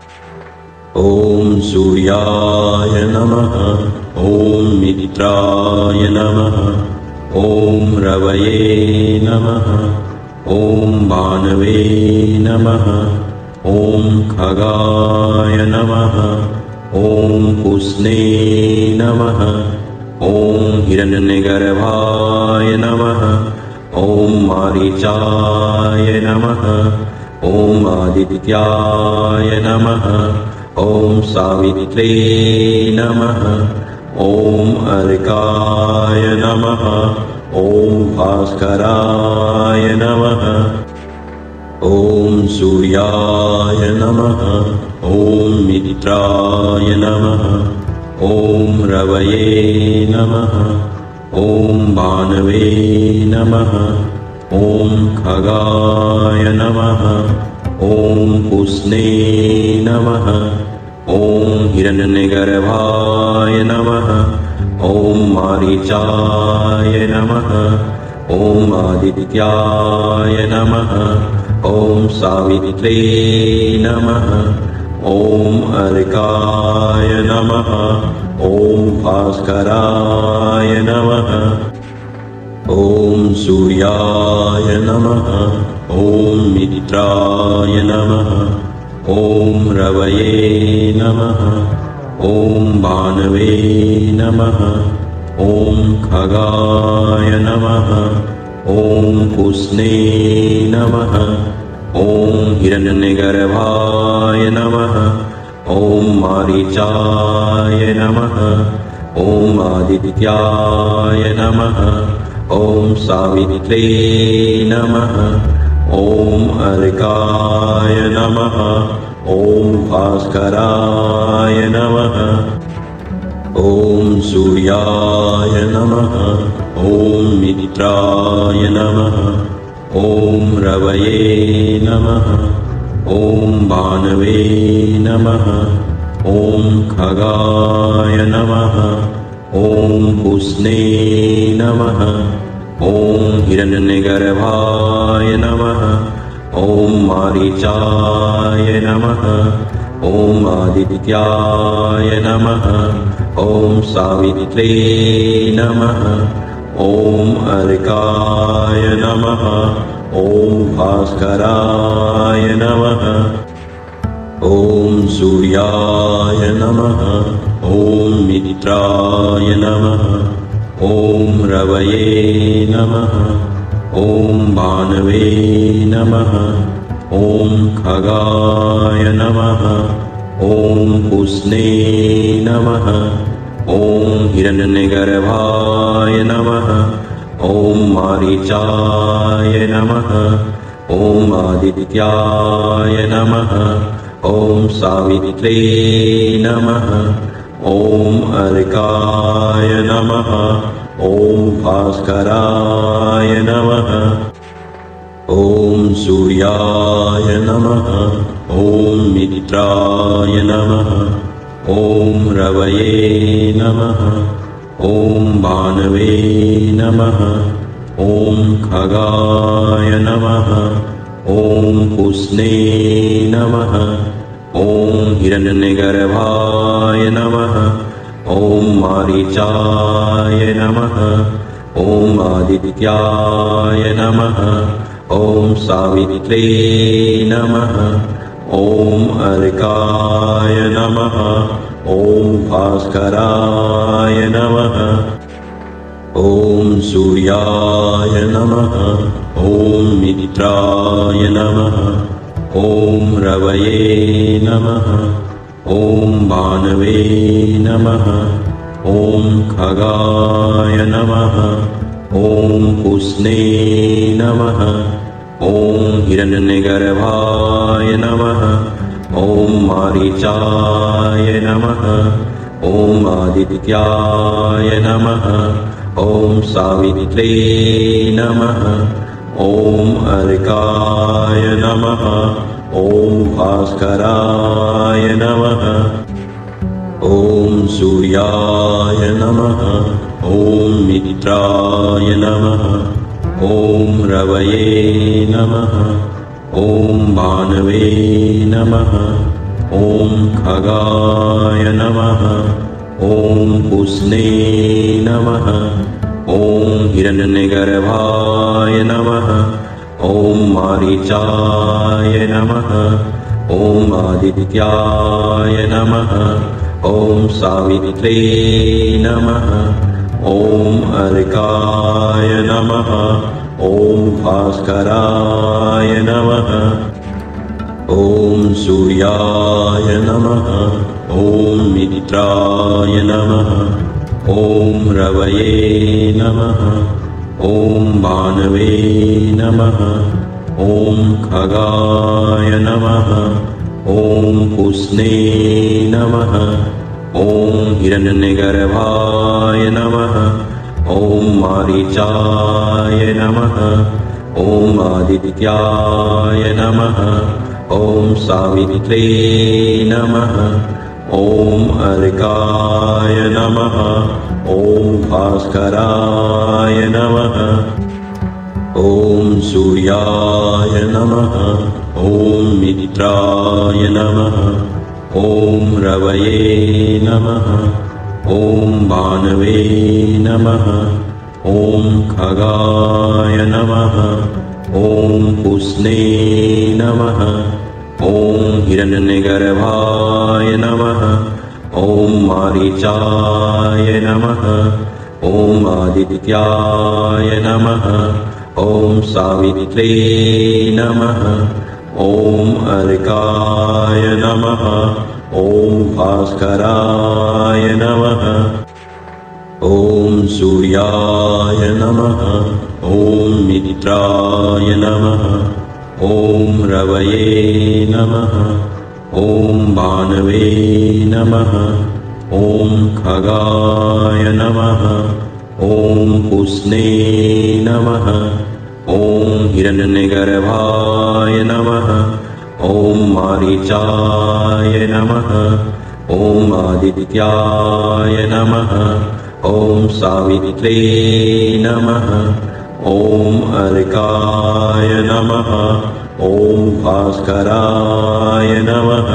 ॐ सूर्याय नमः। ॐ मित्राय नमः। ॐ रवये नमः। ॐ भानवे नमः। ॐ खगाय नमः। ॐ पुष्णे नमः। ॐ हिरण्यगर्भाय नमः। ॐ मारीचाय नमः। ॐ आदित्याय नमः। ॐ सावित्रे नमः। ॐ अर्काय नमः। ॐ भास्कराय नमः। ॐ सूर्याय नमः। ॐ मित्राय नमः। ॐ रवये नमः। ॐ भानवे नमः। ॐ खगाय नमः। ॐ पुष्णे नमः। ॐ हिरण्यगर्भाय नमः। ॐ मारीचाय नमः। ॐ आदित्याय नमः। ॐ सावित्रे नमः। ॐ अर्काय नमः। ॐ भास्कराय नमः। ॐ सूर्याय नमः। ॐ मित्राय नमः। ॐ रवये नमः। ॐ भानवे नमः। ॐ खगाय नमः। ॐ पुष्णे नमः। ॐ हिरण्यगर्भाय नमः। ॐ मारीचाय नमः। ॐ आदित्याय नमः। ॐ सावित्रे नमः। ॐ अर्काय नमः। ॐ भास्कराय नमः। ॐ सूर्याय नमः। ॐ मित्राय नमः। ॐ रवये नमः। ॐ भानवे नमः। ॐ खगाय नमः। ॐ पुष्णे नमः। ॐ हिरण्यगर्भाय नमः। ॐ मारीचाय नमः। ॐ आदित्याय नमः। ॐ सावित्रे नमः। ॐ अर्काय नमः। ॐ भास्कराय नमः। ॐ सूर्याय नमः। ॐ मित्राय नमः। ॐ रवये नमः। ॐ भानवे नमः। ॐ खगाय नमः। ॐ पुष्णे नमः। ॐ हिरण्यगर्भाय नमः। ॐ मारीचाय नमः। ॐ आदित्याय नमः। ॐ सावित्रे नमः। ॐ अर्काय नमः। ॐ भास्कराय नमः। ॐ सूर्याय नमः। ॐ मित्राय नमः। ॐ रवये नमः। ॐ भानवे नमः। ॐ खगाय नमः। ॐ पुष्णे नमः। ॐ हिरण्यगर्भाय नमः। ॐ मारीचाय नमः। ॐ आदित्याय नमः। ॐ सावित्रे नमः। ॐ अर्काय नमः। ॐ भास्कराय नमः। ॐ सूर्याय नमः। ॐ मित्राय नमः। ॐ रवये नमः। ॐ भानवे नमः। ॐ खगाय नमः। ॐ पुष्णे नमः। ॐ हिरण्यगर्भाय नमः। ॐ मारीचाय नमः। ॐ आदित्याय नमः। ॐ सावित्रे नमः। ॐ अर्काय नमः। ॐ भास्कराय नमः। ॐ सूर्याय नमः। ॐ मित्राय नमः। ॐ रवये नमः। ॐ भानवे नमः। ॐ खगाय नमः। ॐ पुष्णे नमः। ॐ हिरण्यगर्भाय नमः। ॐ मारीचाय नमः। ॐ आदित्याय नमः। ॐ सावित्रे नमः। ॐ अर्काय नमः। ॐ भास्कराय नमः। ॐ सूर्याय नमः। ॐ मित्राय नमः। ॐ रवये नमः। ॐ भानवे नमः। ॐ खगाय नमः। ॐ पुष्णे नमः। ॐ हिरण्यगर्भाय नमः। ॐ मारीचाय नमः। ॐ आदित्याय नमः। ॐ सावित्रे नमः। ॐ अर्काय नमः। ॐ भास्कराय नमः। ॐ सूर्याय नमः। ॐ मित्राय नमः। ॐ रवये नमः। ॐ भानवे नमः। ॐ खगाय नमः। ॐ पुष्णे नमः। ॐ हिरण्यगर्भाय नमः। ॐ मारीचाय नमः। ॐ आदित्याय नमः। ॐ सावित्रे नमः। ॐ अर्काय नमः। ॐ भास्कराय नमः। ॐ सूर्याय नमः। ॐ मित्राय नमः। ॐ रवये नमः। ॐ भानवे नमः। ॐ खगाय नमः। ॐ पुष्णे नमः। ॐ हिरण्यगर्भाय नमः। ॐ मारीचाय नमः। ॐ आदित्याय नमः। ॐ सावित्रे नमः। ॐ अर्काय नमः। ॐ भास्कराय नमः।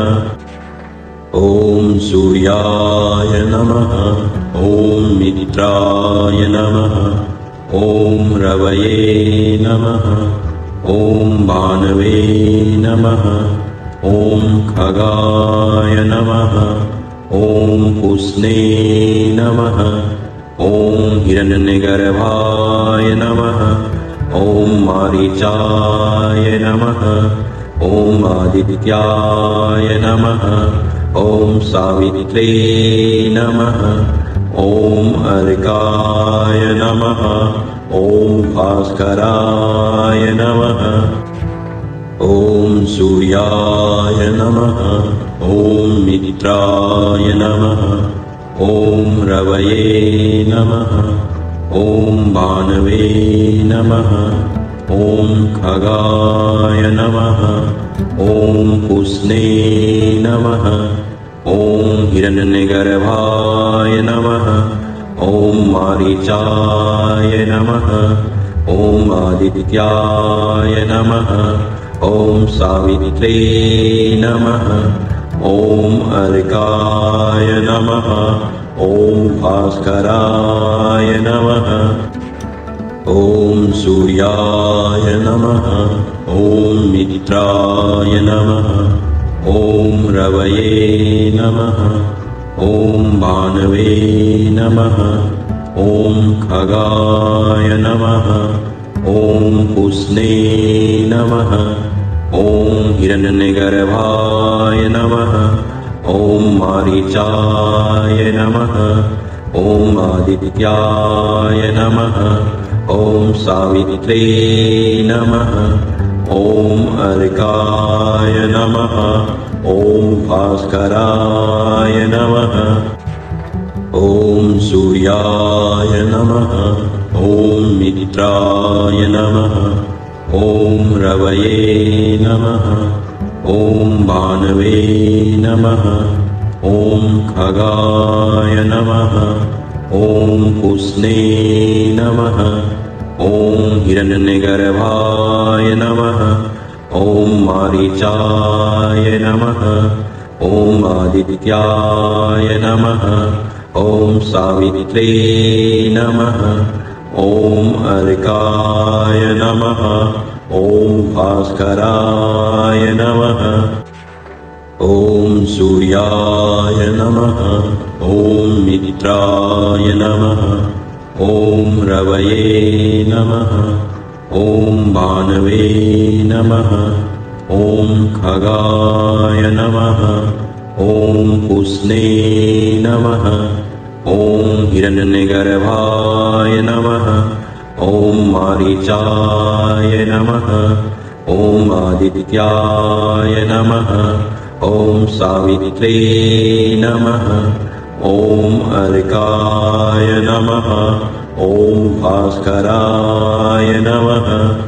ॐ सूर्याय नमः। ॐ मित्राय नमः। ॐ रवये नमः। ॐ भानवे नमः। ॐ खगाय नमः। ॐ पुष्णे नमः। ॐ हिरण्यगर्भाय नमः। ॐ मारीचाय नमः। ॐ आदित्याय नमः। ॐ सावित्रे नमः। ॐ अर्काय नमः। ॐ भास्कराय नमः। ॐ सूर्याय नमः। ॐ मित्राय नमः। ॐ रवये नमः। ॐ भानवे नमः। ॐ खगाय नमः। ॐ पुष्णे नमः। ॐ हिरण्यगर्भाय नमः। ॐ मारीचाय नमः। ॐ आदित्याय नमः। ॐ सावित्रे नमः। ॐ अर्काय नमः। ॐ भास्कराय नमः। ॐ सूर्याय नमः। ॐ मित्राय नमः। ॐ रवये नमः। ॐ भानवे नमः। ॐ खगाय नमः। ॐ पुष्णे नमः। ॐ हिरण्यगर्भाय नमः। ॐ मारीचाय नमः। ॐ आदित्याय नमः। ॐ सावित्रे नमः। ॐ अर्काय नमः। ॐ भास्कराय नमः। ॐ सूर्याय नमः। ॐ मित्राय नमः। ॐ रवये नमः। ॐ भानवे नमः। ॐ खगाय नमः। ॐ पुष्णे नमः। ॐ हिरण्यगर्भाय नमः। ॐ मारीचाय नमः। ॐ आदित्याय नमः। ॐ सावित्रे नमः। ॐ अर्काय नमः। ॐ भास्कराय नमः। ॐ सूर्याय नमः। ॐ मित्राय नमः। ॐ रवये नमः। ॐ भानवे नमः। ॐ खगाय नमः। ॐ पुष्णे नमः। ॐ हिरण्यगर्भाय नमः। ॐ मारीचाय नमः। ॐ आदित्याय नमः। ॐ सावित्रे नमः। ॐ अर्काय नमः। ॐ भास्कराय नमः।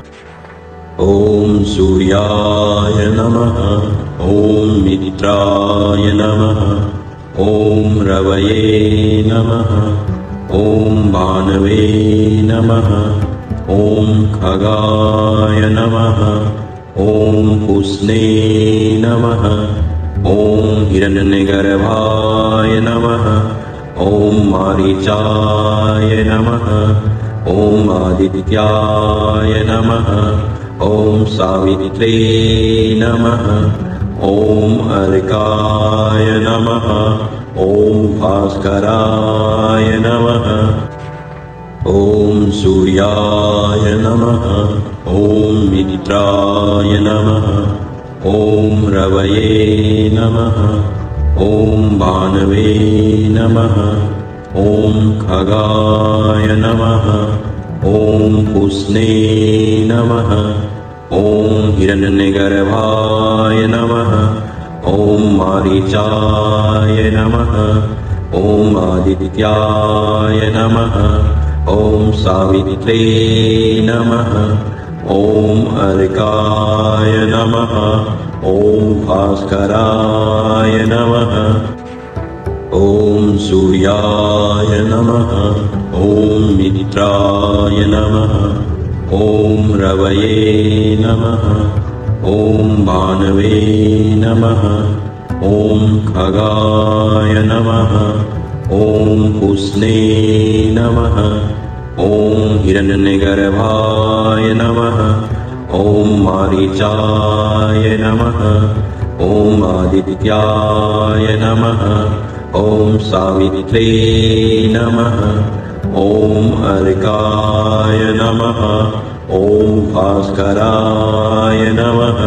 ॐ सूर्याय नमः। ॐ मित्राय नमः। ॐ रवये नमः। ॐ भानवे नमः। ॐ खगाय नमः। ॐ पुष्णे नमः। ॐ हिरण्यगर्भाय नमः। ॐ मारीचाय नमः। ॐ आदित्याय नमः। ॐ सावित्रे नमः। ॐ अर्काय नमः। ॐ भास्कराय नमः। ॐ सूर्याय नमः। ॐ मित्राय नमः। ॐ रवये नमः। ॐ भानवे नमः। ॐ खगाय नमः। ॐ पुष्णे नमः। ॐ हिरण्यगर्भाय नमः। ॐ मारीचाय नमः। ॐ आदित्याय नमः। ॐ सावित्रे नमः। ॐ अर्काय नमः। ॐ भास्कराय नमः। ॐ सूर्याय नमः। ॐ मित्राय नमः। ॐ रवये नमः। ॐ भानवे नमः। ॐ खगाय नमः। ॐ पुष्णे नमः। ॐ हिरण्यगर्भाय नमः। ॐ मारीचाय नमः। ॐ आदित्याय नमः। ॐ सावित्रे नमः। ॐ अर्काय नमः। ॐ भास्कराय नमः।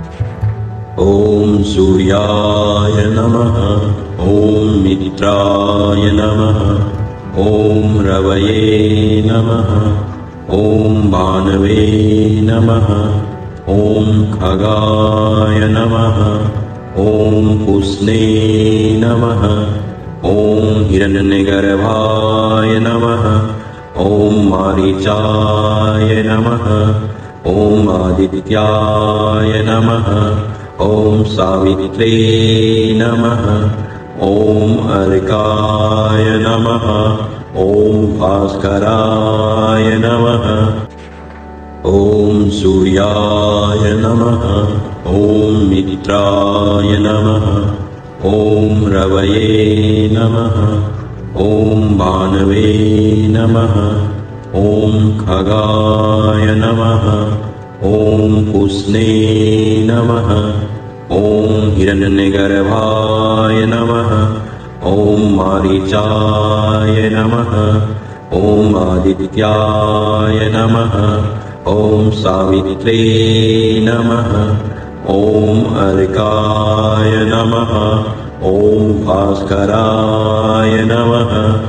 ॐ सूर्याय नमः। ॐ मित्राय नमः। ॐ रवये नमः। ॐ भानवे नमः। ॐ खगाय नमः। ॐ पुष्णे नमः। ॐ हिरण्यगर्भाय नमः। ॐ मारीचाय नमः। ॐ आदित्याय नमः। ॐ सावित्रे नमः। ॐ अर्काय नमः। ॐ भास्कराय नमः। ॐ सूर्याय नमः। ॐ मित्राय नमः। ॐ रवये नमः। ॐ भानवे नमः। ॐ खगाय नमः। ॐ पुष्णे नमः। ॐ हिरण्यगर्भाय नमः। ॐ मारीचाय नमः। ॐ आदित्याय नमः। ॐ सावित्रे नमः। ॐ अर्काय नमः। ॐ भास्कराय नमः।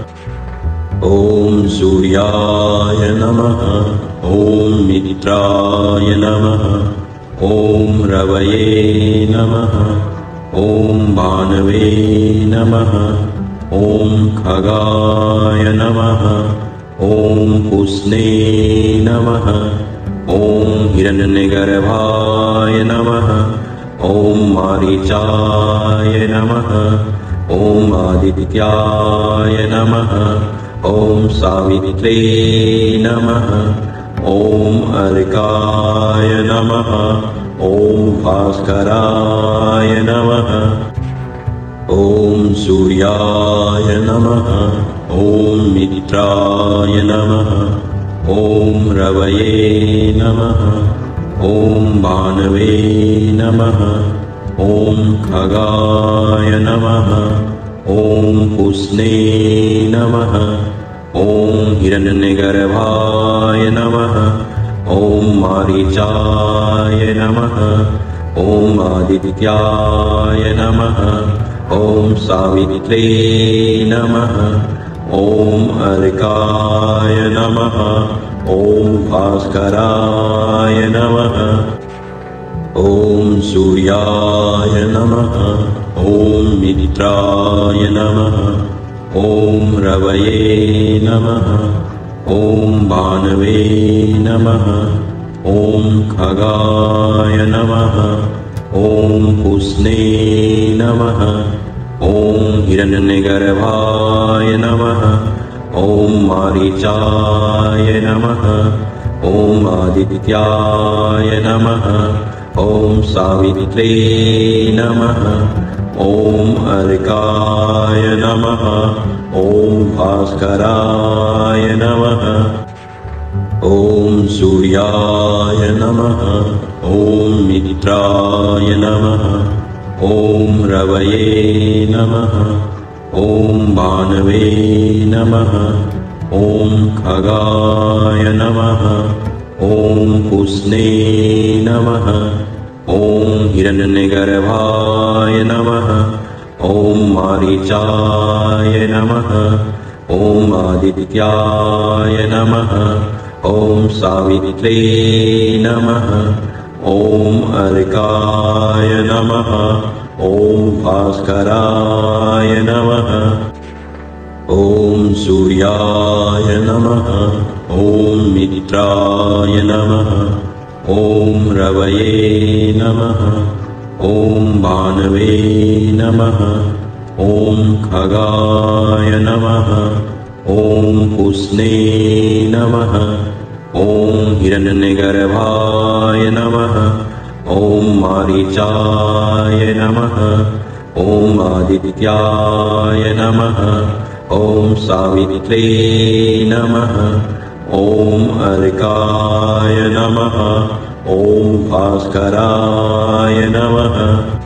ॐ सूर्याय नमः। ॐ मित्राय नमः। ॐ रवये नमः। ॐ भानवे नमः। ॐ खगाय नमः। ॐ पुष्णे नमः। ॐ हिरण्यगर्भाय नमः। ॐ मारीचाय नमः। ॐ आदित्याय नमः। ॐ सावित्रे नमः। ॐ अर्काय नमः। ॐ भास्कराय नमः। ॐ सूर्याय नमः। ॐ मित्राय नमः। ॐ रवये नमः। ॐ भानवे नमः। ॐ खगाय नमः। ॐ पुष्णे नमः। ॐ हिरण्यगर्भाय नमः। ॐ मारीचाय नमः। ॐ आदित्याय नमः। ॐ सावित्रे नमः। ॐ अर्काय नमः। ॐ भास्कराय नमः। ॐ सूर्याय नमः। ॐ मित्राय नमः। ॐ रवये नमः। ॐ भानवे नमः। ॐ खगाय नमः। ॐ पुष्णे नमः। ॐ हिरण्यगर्भाय नमः। ॐ मारीचाय नमः। ॐ आदित्याय नमः। ॐ सावित्रे नमः। ॐ अर्काय नमः। ॐ भास्कराय नमः। ॐ सूर्याय नमः। ॐ मित्राय नमः। ॐ रवये नमः। ॐ भानवे नमः। ॐ खगाय नमः। ॐ पुष्णे नमः। ॐ हिरण्यगर्भाय नमः। ॐ मारीचाय नमः। ॐ आदित्याय नमः। ॐ सावित्रे नमः। ॐ अर्काय नमः। ॐ भास्कराय नमः। ॐ सूर्याय नमः। ॐ मित्राय नमः। ॐ रवये नमः। ॐ भानवे नमः। ॐ खगाय नमः। ॐ पुष्णे नमः। ॐ हिरण्यगर्भाय नमः। ॐ मारीचाय नमः। ॐ आदित्याय नमः। ॐ सावित्रे नमः। ॐ अर्काय नमः। ॐ भास्कराय नमः।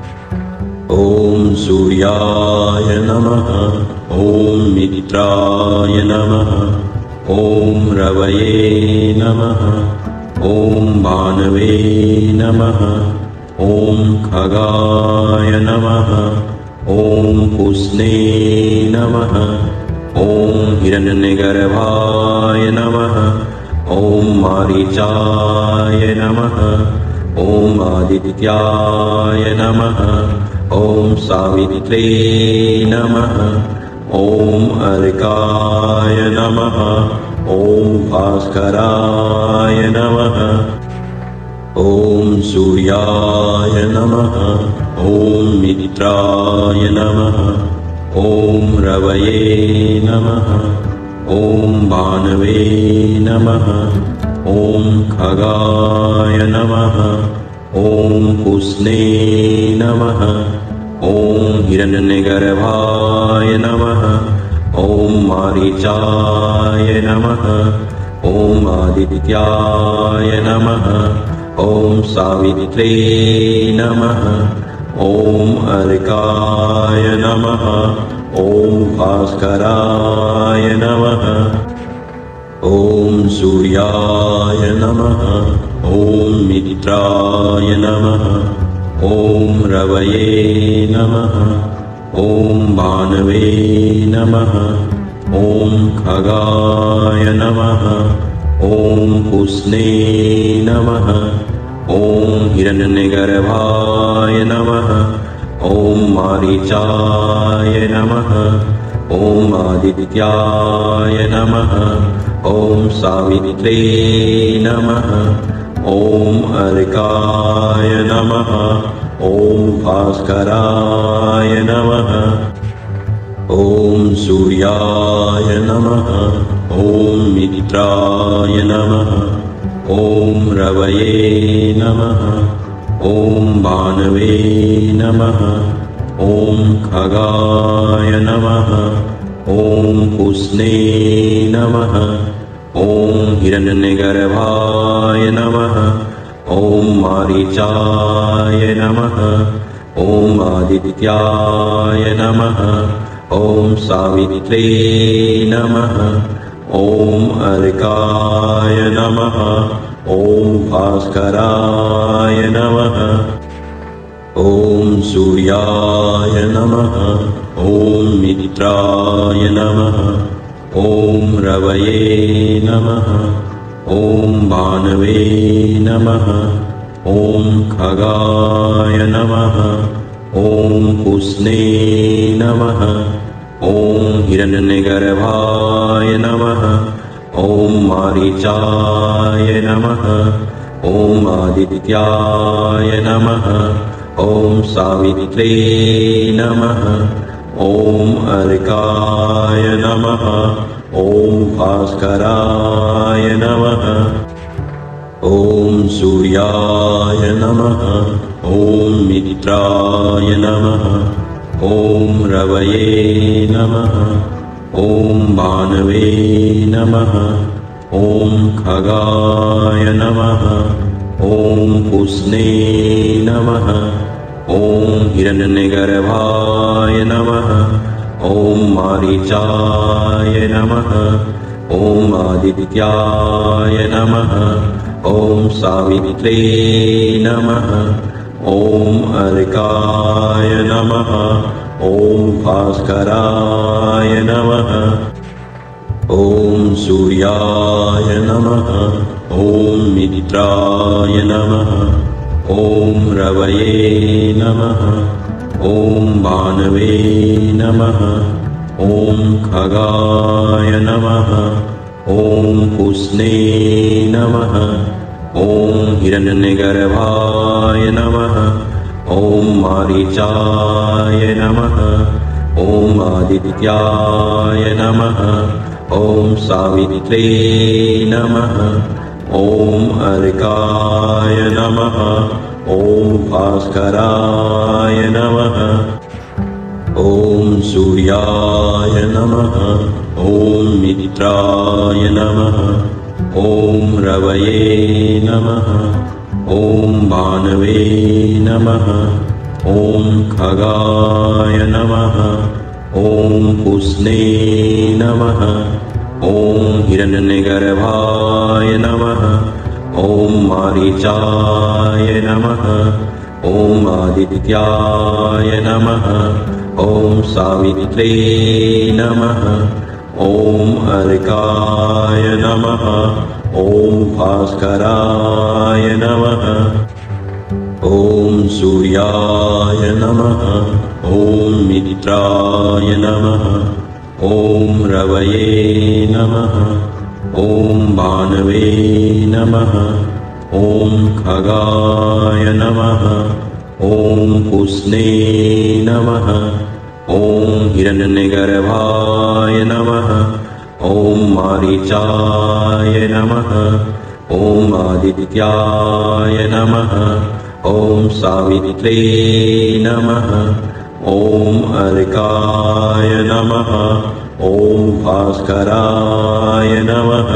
ॐ सूर्याय नमः। ॐ मित्राय नमः। ॐ रवये नमः। ॐ भानवे नमः। ॐ खगाय नमः। ॐ पुष्णे नमः। ॐ हिरण्यगर्भाय नमः। ॐ मारीचाय नमः। ॐ आदित्याय नमः। ॐ सावित्रे नमः। ॐ अर्काय नमः। ॐ भास्कराय नमः। ॐ सूर्याय नमः। ॐ मित्राय नमः। ॐ रवये नमः। ॐ भानवे नमः। ॐ खगाय नमः। ॐ पुष्णे नमः। ॐ हिरण्यगर्भाय नमः। ॐ मारीचाय नमः। ॐ आदित्याय नमः। ॐ सावित्रे नमः। ॐ अर्काय नमः। ॐ भास्कराय नमः। ॐ सूर्याय नमः। ॐ मित्राय नमः। ॐ रवये नमः। ॐ भानवे नमः। ॐ खगाय नमः। ॐ पुष्णे नमः। ॐ हिरण्यगर्भाय नमः। ॐ मारीचाय नमः। ॐ आदित्याय नमः। ॐ सावित्रे नमः। ॐ अर्काय नमः। ॐ भास्कराय नमः। ॐ सूर्याय नमः। ॐ मित्राय नमः। ॐ रवये नमः। ॐ भानवे नमः। ॐ खगाय नमः। ॐ पुष्णे नमः। ॐ हिरण्यगर्भाय नमः। ॐ मारीचाय नमः। ॐ आदित्याय नमः। ॐ सावित्रे नमः। ॐ अर्काय नमः। ॐ भास्कराय नमः। ॐ सूर्याय नमः। ॐ मित्राय नमः। ॐ रवये नमः। ॐ भानवे नमः। ॐ खगाय नमः। ॐ पुष्णे नमः। ॐ हिरण्यगर्भाय नमः। ॐ मारीचाय नमः। ॐ आदित्याय नमः। ॐ सावित्रे नमः। ॐ अर्काय नमः। ॐ भास्कराय नमः। ॐ सूर्याय नमः। ॐ मित्राय नमः। ॐ रवये नमः। ॐ भानवे नमः। ॐ खगाय नमः। ॐ पुष्णे नमः। ॐ हिरण्यगर्भाय नमः। ॐ मारीचाय नमः। ॐ आदित्याय नमः। ॐ सावित्रे नमः। ॐ अर्काय नमः। ॐ भास्कराय नमः। ॐ सूर्याय नमः। ॐ मित्राय नमः। ॐ रवये नमः। ॐ भानवे नमः। ॐ खगाय नमः। ॐ पुष्णे नमः। ॐ हिरण्यगर्भाय नमः। ॐ मारीचाय नमः। ॐ आदित्याय नमः। ॐ सावित्रे नमः। ॐ अर्काय नमः। ॐ भास्कराय नमः। ॐ सूर्याय नमः। ॐ मित्राय नमः। ॐ रवये नमः। ॐ भानवे नमः। ॐ खगाय नमः। ॐ पुष्णे नमः। ॐ हिरण्यगर्भाय नमः। ॐ मारीचाय नमः। ॐ आदित्याय नमः। ॐ सावित्रे नमः। ॐ अर्काय नमः। ॐ भास्कराय नमः। ॐ सूर्याय नमः। ॐ मित्राय नमः। ॐ रवये नमः। ॐ भानवे नमः। ॐ खगाय नमः। ॐ पुष्णे नमः। ॐ हिरण्यगर्भाय नमः। ॐ मारीचाय नमः। ॐ आदित्याय नमः। ॐ सावित्रे नमः। ॐ अर्काय नमः। ॐ भास्कराय नमः।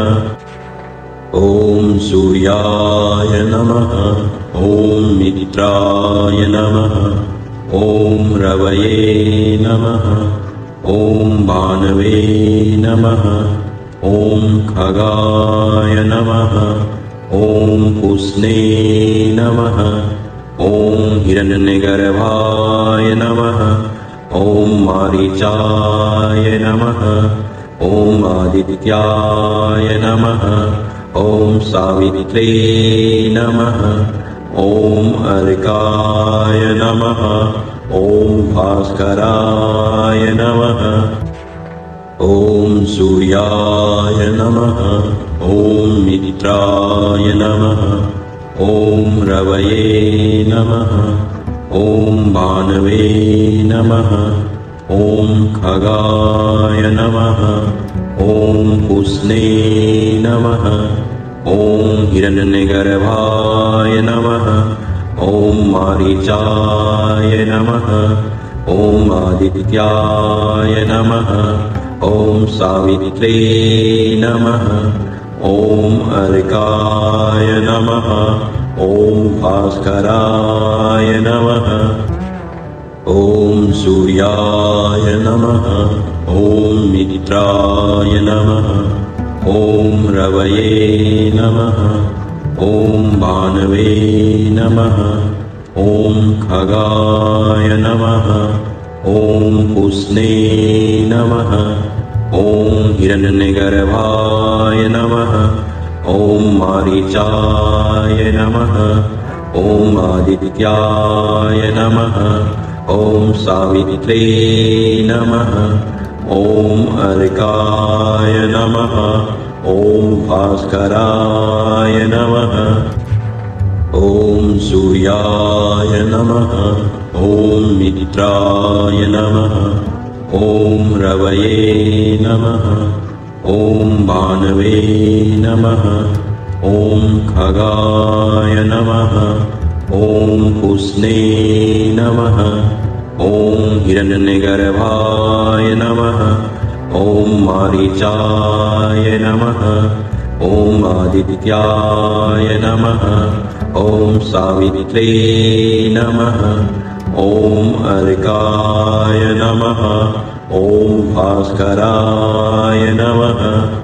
ॐ सूर्याय नमः। ॐ मित्राय नमः। ॐ रवये नमः। ॐ भानवे नमः। ॐ खगाय नमः। ॐ पुष्णे नमः। ॐ हिरण्यगर्भाय नमः। ॐ मारीचाय नमः। ॐ आदित्याय नमः। ॐ सावित्रे नमः। ॐ अर्काय नमः। ॐ भास्कराय नमः। ॐ सूर्याय नमः। ॐ मित्राय नमः। ॐ रवये नमः। ॐ भानवे नमः। ॐ खगाय नमः। ॐ पुष्णे नमः। ॐ हिरण्यगर्भाय नमः। ॐ मारीचाय नमः। ॐ आदित्याय नमः। ॐ सावित्रे नमः। ॐ अर्काय नमः। ॐ भास्कराय नमः। ॐ सूर्याय नमः। ॐ मित्राय नमः। ॐ रवये नमः। ॐ भानवे नमः। ॐ खगाय नमः। ॐ पुष्णे नमः। ॐ हिरण्यगर्भाय नमः। ॐ मारीचाय नमः। ॐ आदित्याय नमः। ॐ सावित्रे नमः। ॐ अर्काय नमः। ॐ भास्कराय नमः। ॐ सूर्याय नमः। ॐ मित्राय नमः। ॐ रवये नमः। ॐ भानवे नमः। ॐ खगाय नमः। ॐ पुष्णे नमः। ॐ हिरण्यगर्भाय नमः। ॐ मारीचाय नमः। ॐ आदित्याय नमः। ॐ सावित्रे नमः। ॐ अर्काय नमः। ॐ भास्कराय नमः।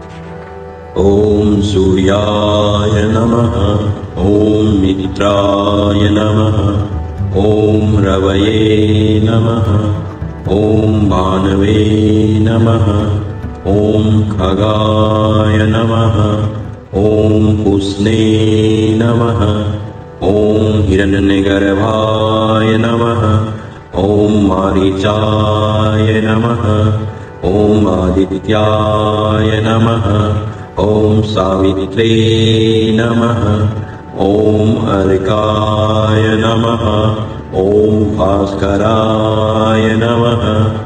ॐ सूर्याय नमः। ॐ मित्राय नमः। ॐ रवये नमः। ॐ भानवे नमः। ॐ खगाय नमः। ॐ पुष्णे नमः। ॐ हिरण्यगर्भाय नमः। ॐ मारीचाय नमः। ॐ आदित्याय नमः। ॐ सावित्रे नमः। ॐ अर्काय नमः। ॐ भास्कराय नमः।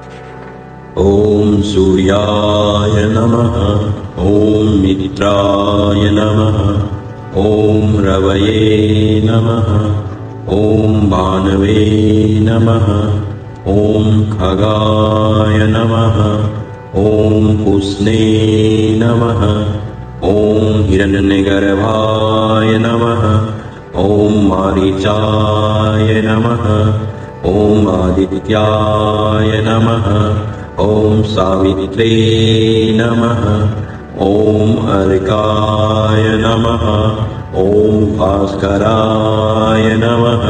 ॐ सूर्याय नमः। ॐ मित्राय नमः। ॐ रवये नमः। ॐ भानवे नमः। ॐ खगाय नमः। ॐ पुष्णे नमः। ॐ हिरण्यगर्भाय नमः। ॐ मारीचाय नमः। ॐ आदित्याय नमः। ॐ सावित्रे नमः। ॐ अर्काय नमः। ॐ भास्कराय नमः।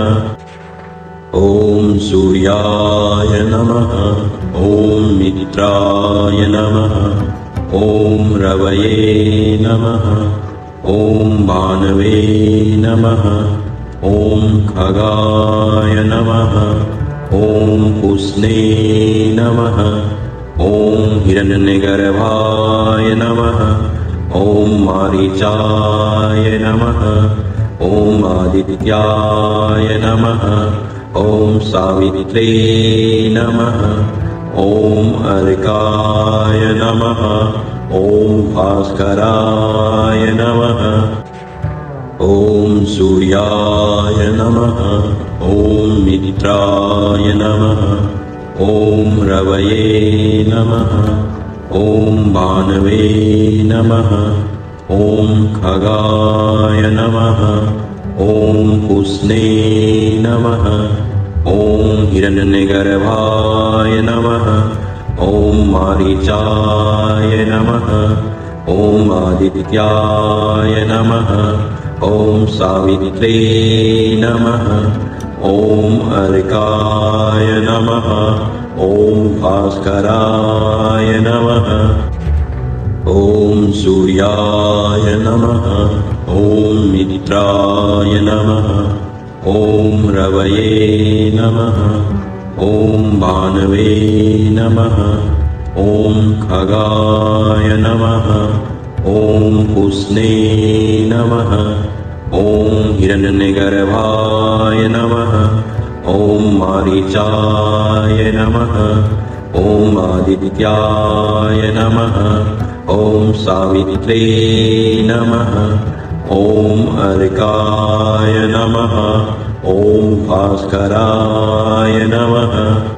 ॐ सूर्याय नमः। ॐ मित्राय नमः। ॐ रवये नमः। ॐ भानवे नमः। ॐ खगाय नमः। ॐ पुष्णे नमः। ॐ हिरण्यगर्भाय नमः। ॐ मारीचाय नमः। ॐ आदित्याय नमः। ॐ सावित्रे नमः। ॐ अर्काय नमः। ॐ भास्कराय नमः। ॐ सूर्याय नमः। ॐ मित्राय नमः। ॐ रवये नमः। ॐ भानवे नमः। ॐ खगाय नमः। ॐ पुष्णे नमः। ॐ हिरण्यगर्भाय नमः। ॐ मारीचाय नमः। ॐ आदित्याय नमः। ॐ सावित्रे नमः। ॐ अर्काय नमः। ॐ भास्कराय नमः। ॐ सूर्याय नमः। ॐ मित्राय नमः। ॐ रवये नमः। ॐ भानवे नमः। ॐ खगाय नमः। ॐ पुष्णे नमः। ॐ हिरण्यगर्भाय नमः। ॐ मारीचाय नमः। ॐ आदित्याय नमः। ॐ सावित्रे नमः। ॐ अर्काय नमः। ॐ भास्कराय नमः।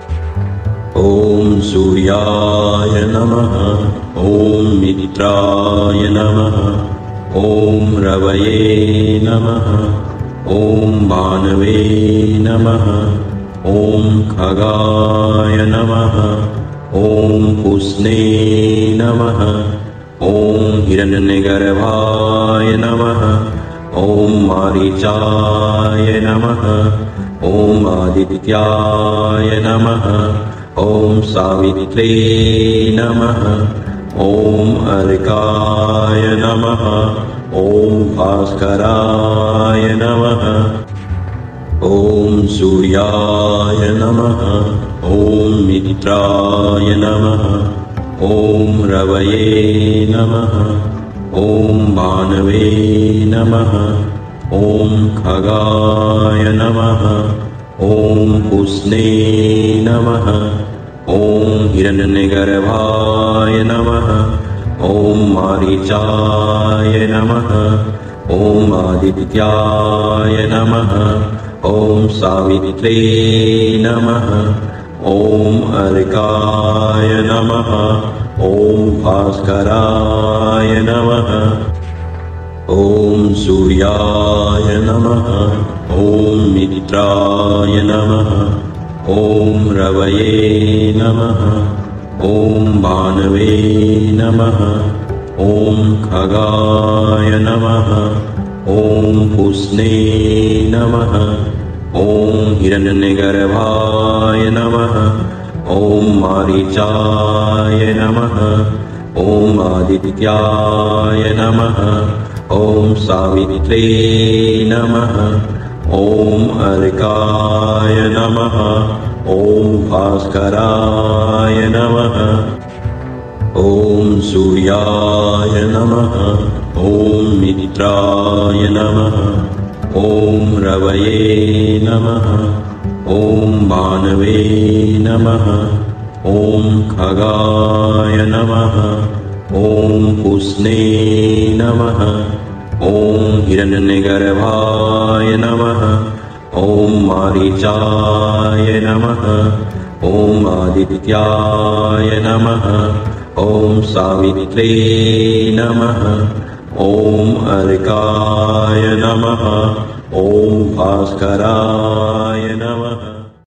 ॐ सूर्याय नमः। ॐ मित्राय नमः। ॐ रवये नमः। ॐ भानवे नमः। ॐ खगाय नमः। ॐ पुष्णे नमः। ॐ हिरण्यगर्भाय नमः। ॐ मारीचाय नमः। ॐ आदित्याय नमः। ॐ सावित्रे नमः। ॐ अर्काय नमः। ॐ भास्कराय नमः। ॐ सूर्याय नमः। ॐ मित्राय नमः। ॐ रवये नमः। ॐ भानवे नमः। ॐ खगाय नमः। ॐ पुष्णे नमः। ॐ हिरण्यगर्भाय नमः। ॐ मारीचाय नमः। ॐ आदित्याय नमः। ॐ सावित्रे नमः। ॐ अर्काय नमः। ॐ भास्कराय नमः। ॐ सूर्याय नमः। ॐ मित्राय नमः। ॐ रवये नमः। ॐ भानवे नमः। ॐ खगाय नमः। ॐ पुष्णे नमः। ॐ हिरण्यगर्भाय नमः। ॐ मारीचाय नमः। ॐ आदित्याय नमः। ॐ सावित्रे नमः। ॐ अर्काय नमः। ॐ भास्कराय नमः। ॐ सूर्याय नमः। ॐ मित्राय नमः। ॐ रवये नमः। ॐ भानवे नमः। ॐ खगाय नमः। ॐ पुष्णे नमः। ॐ हिरण्यगर्भाय नमः। ॐ मारीचाय नमः। ॐ आदित्याय नमः। ॐ सावित्रे नमः। ॐ अर्काय नमः। ॐ भास्कराय नमः।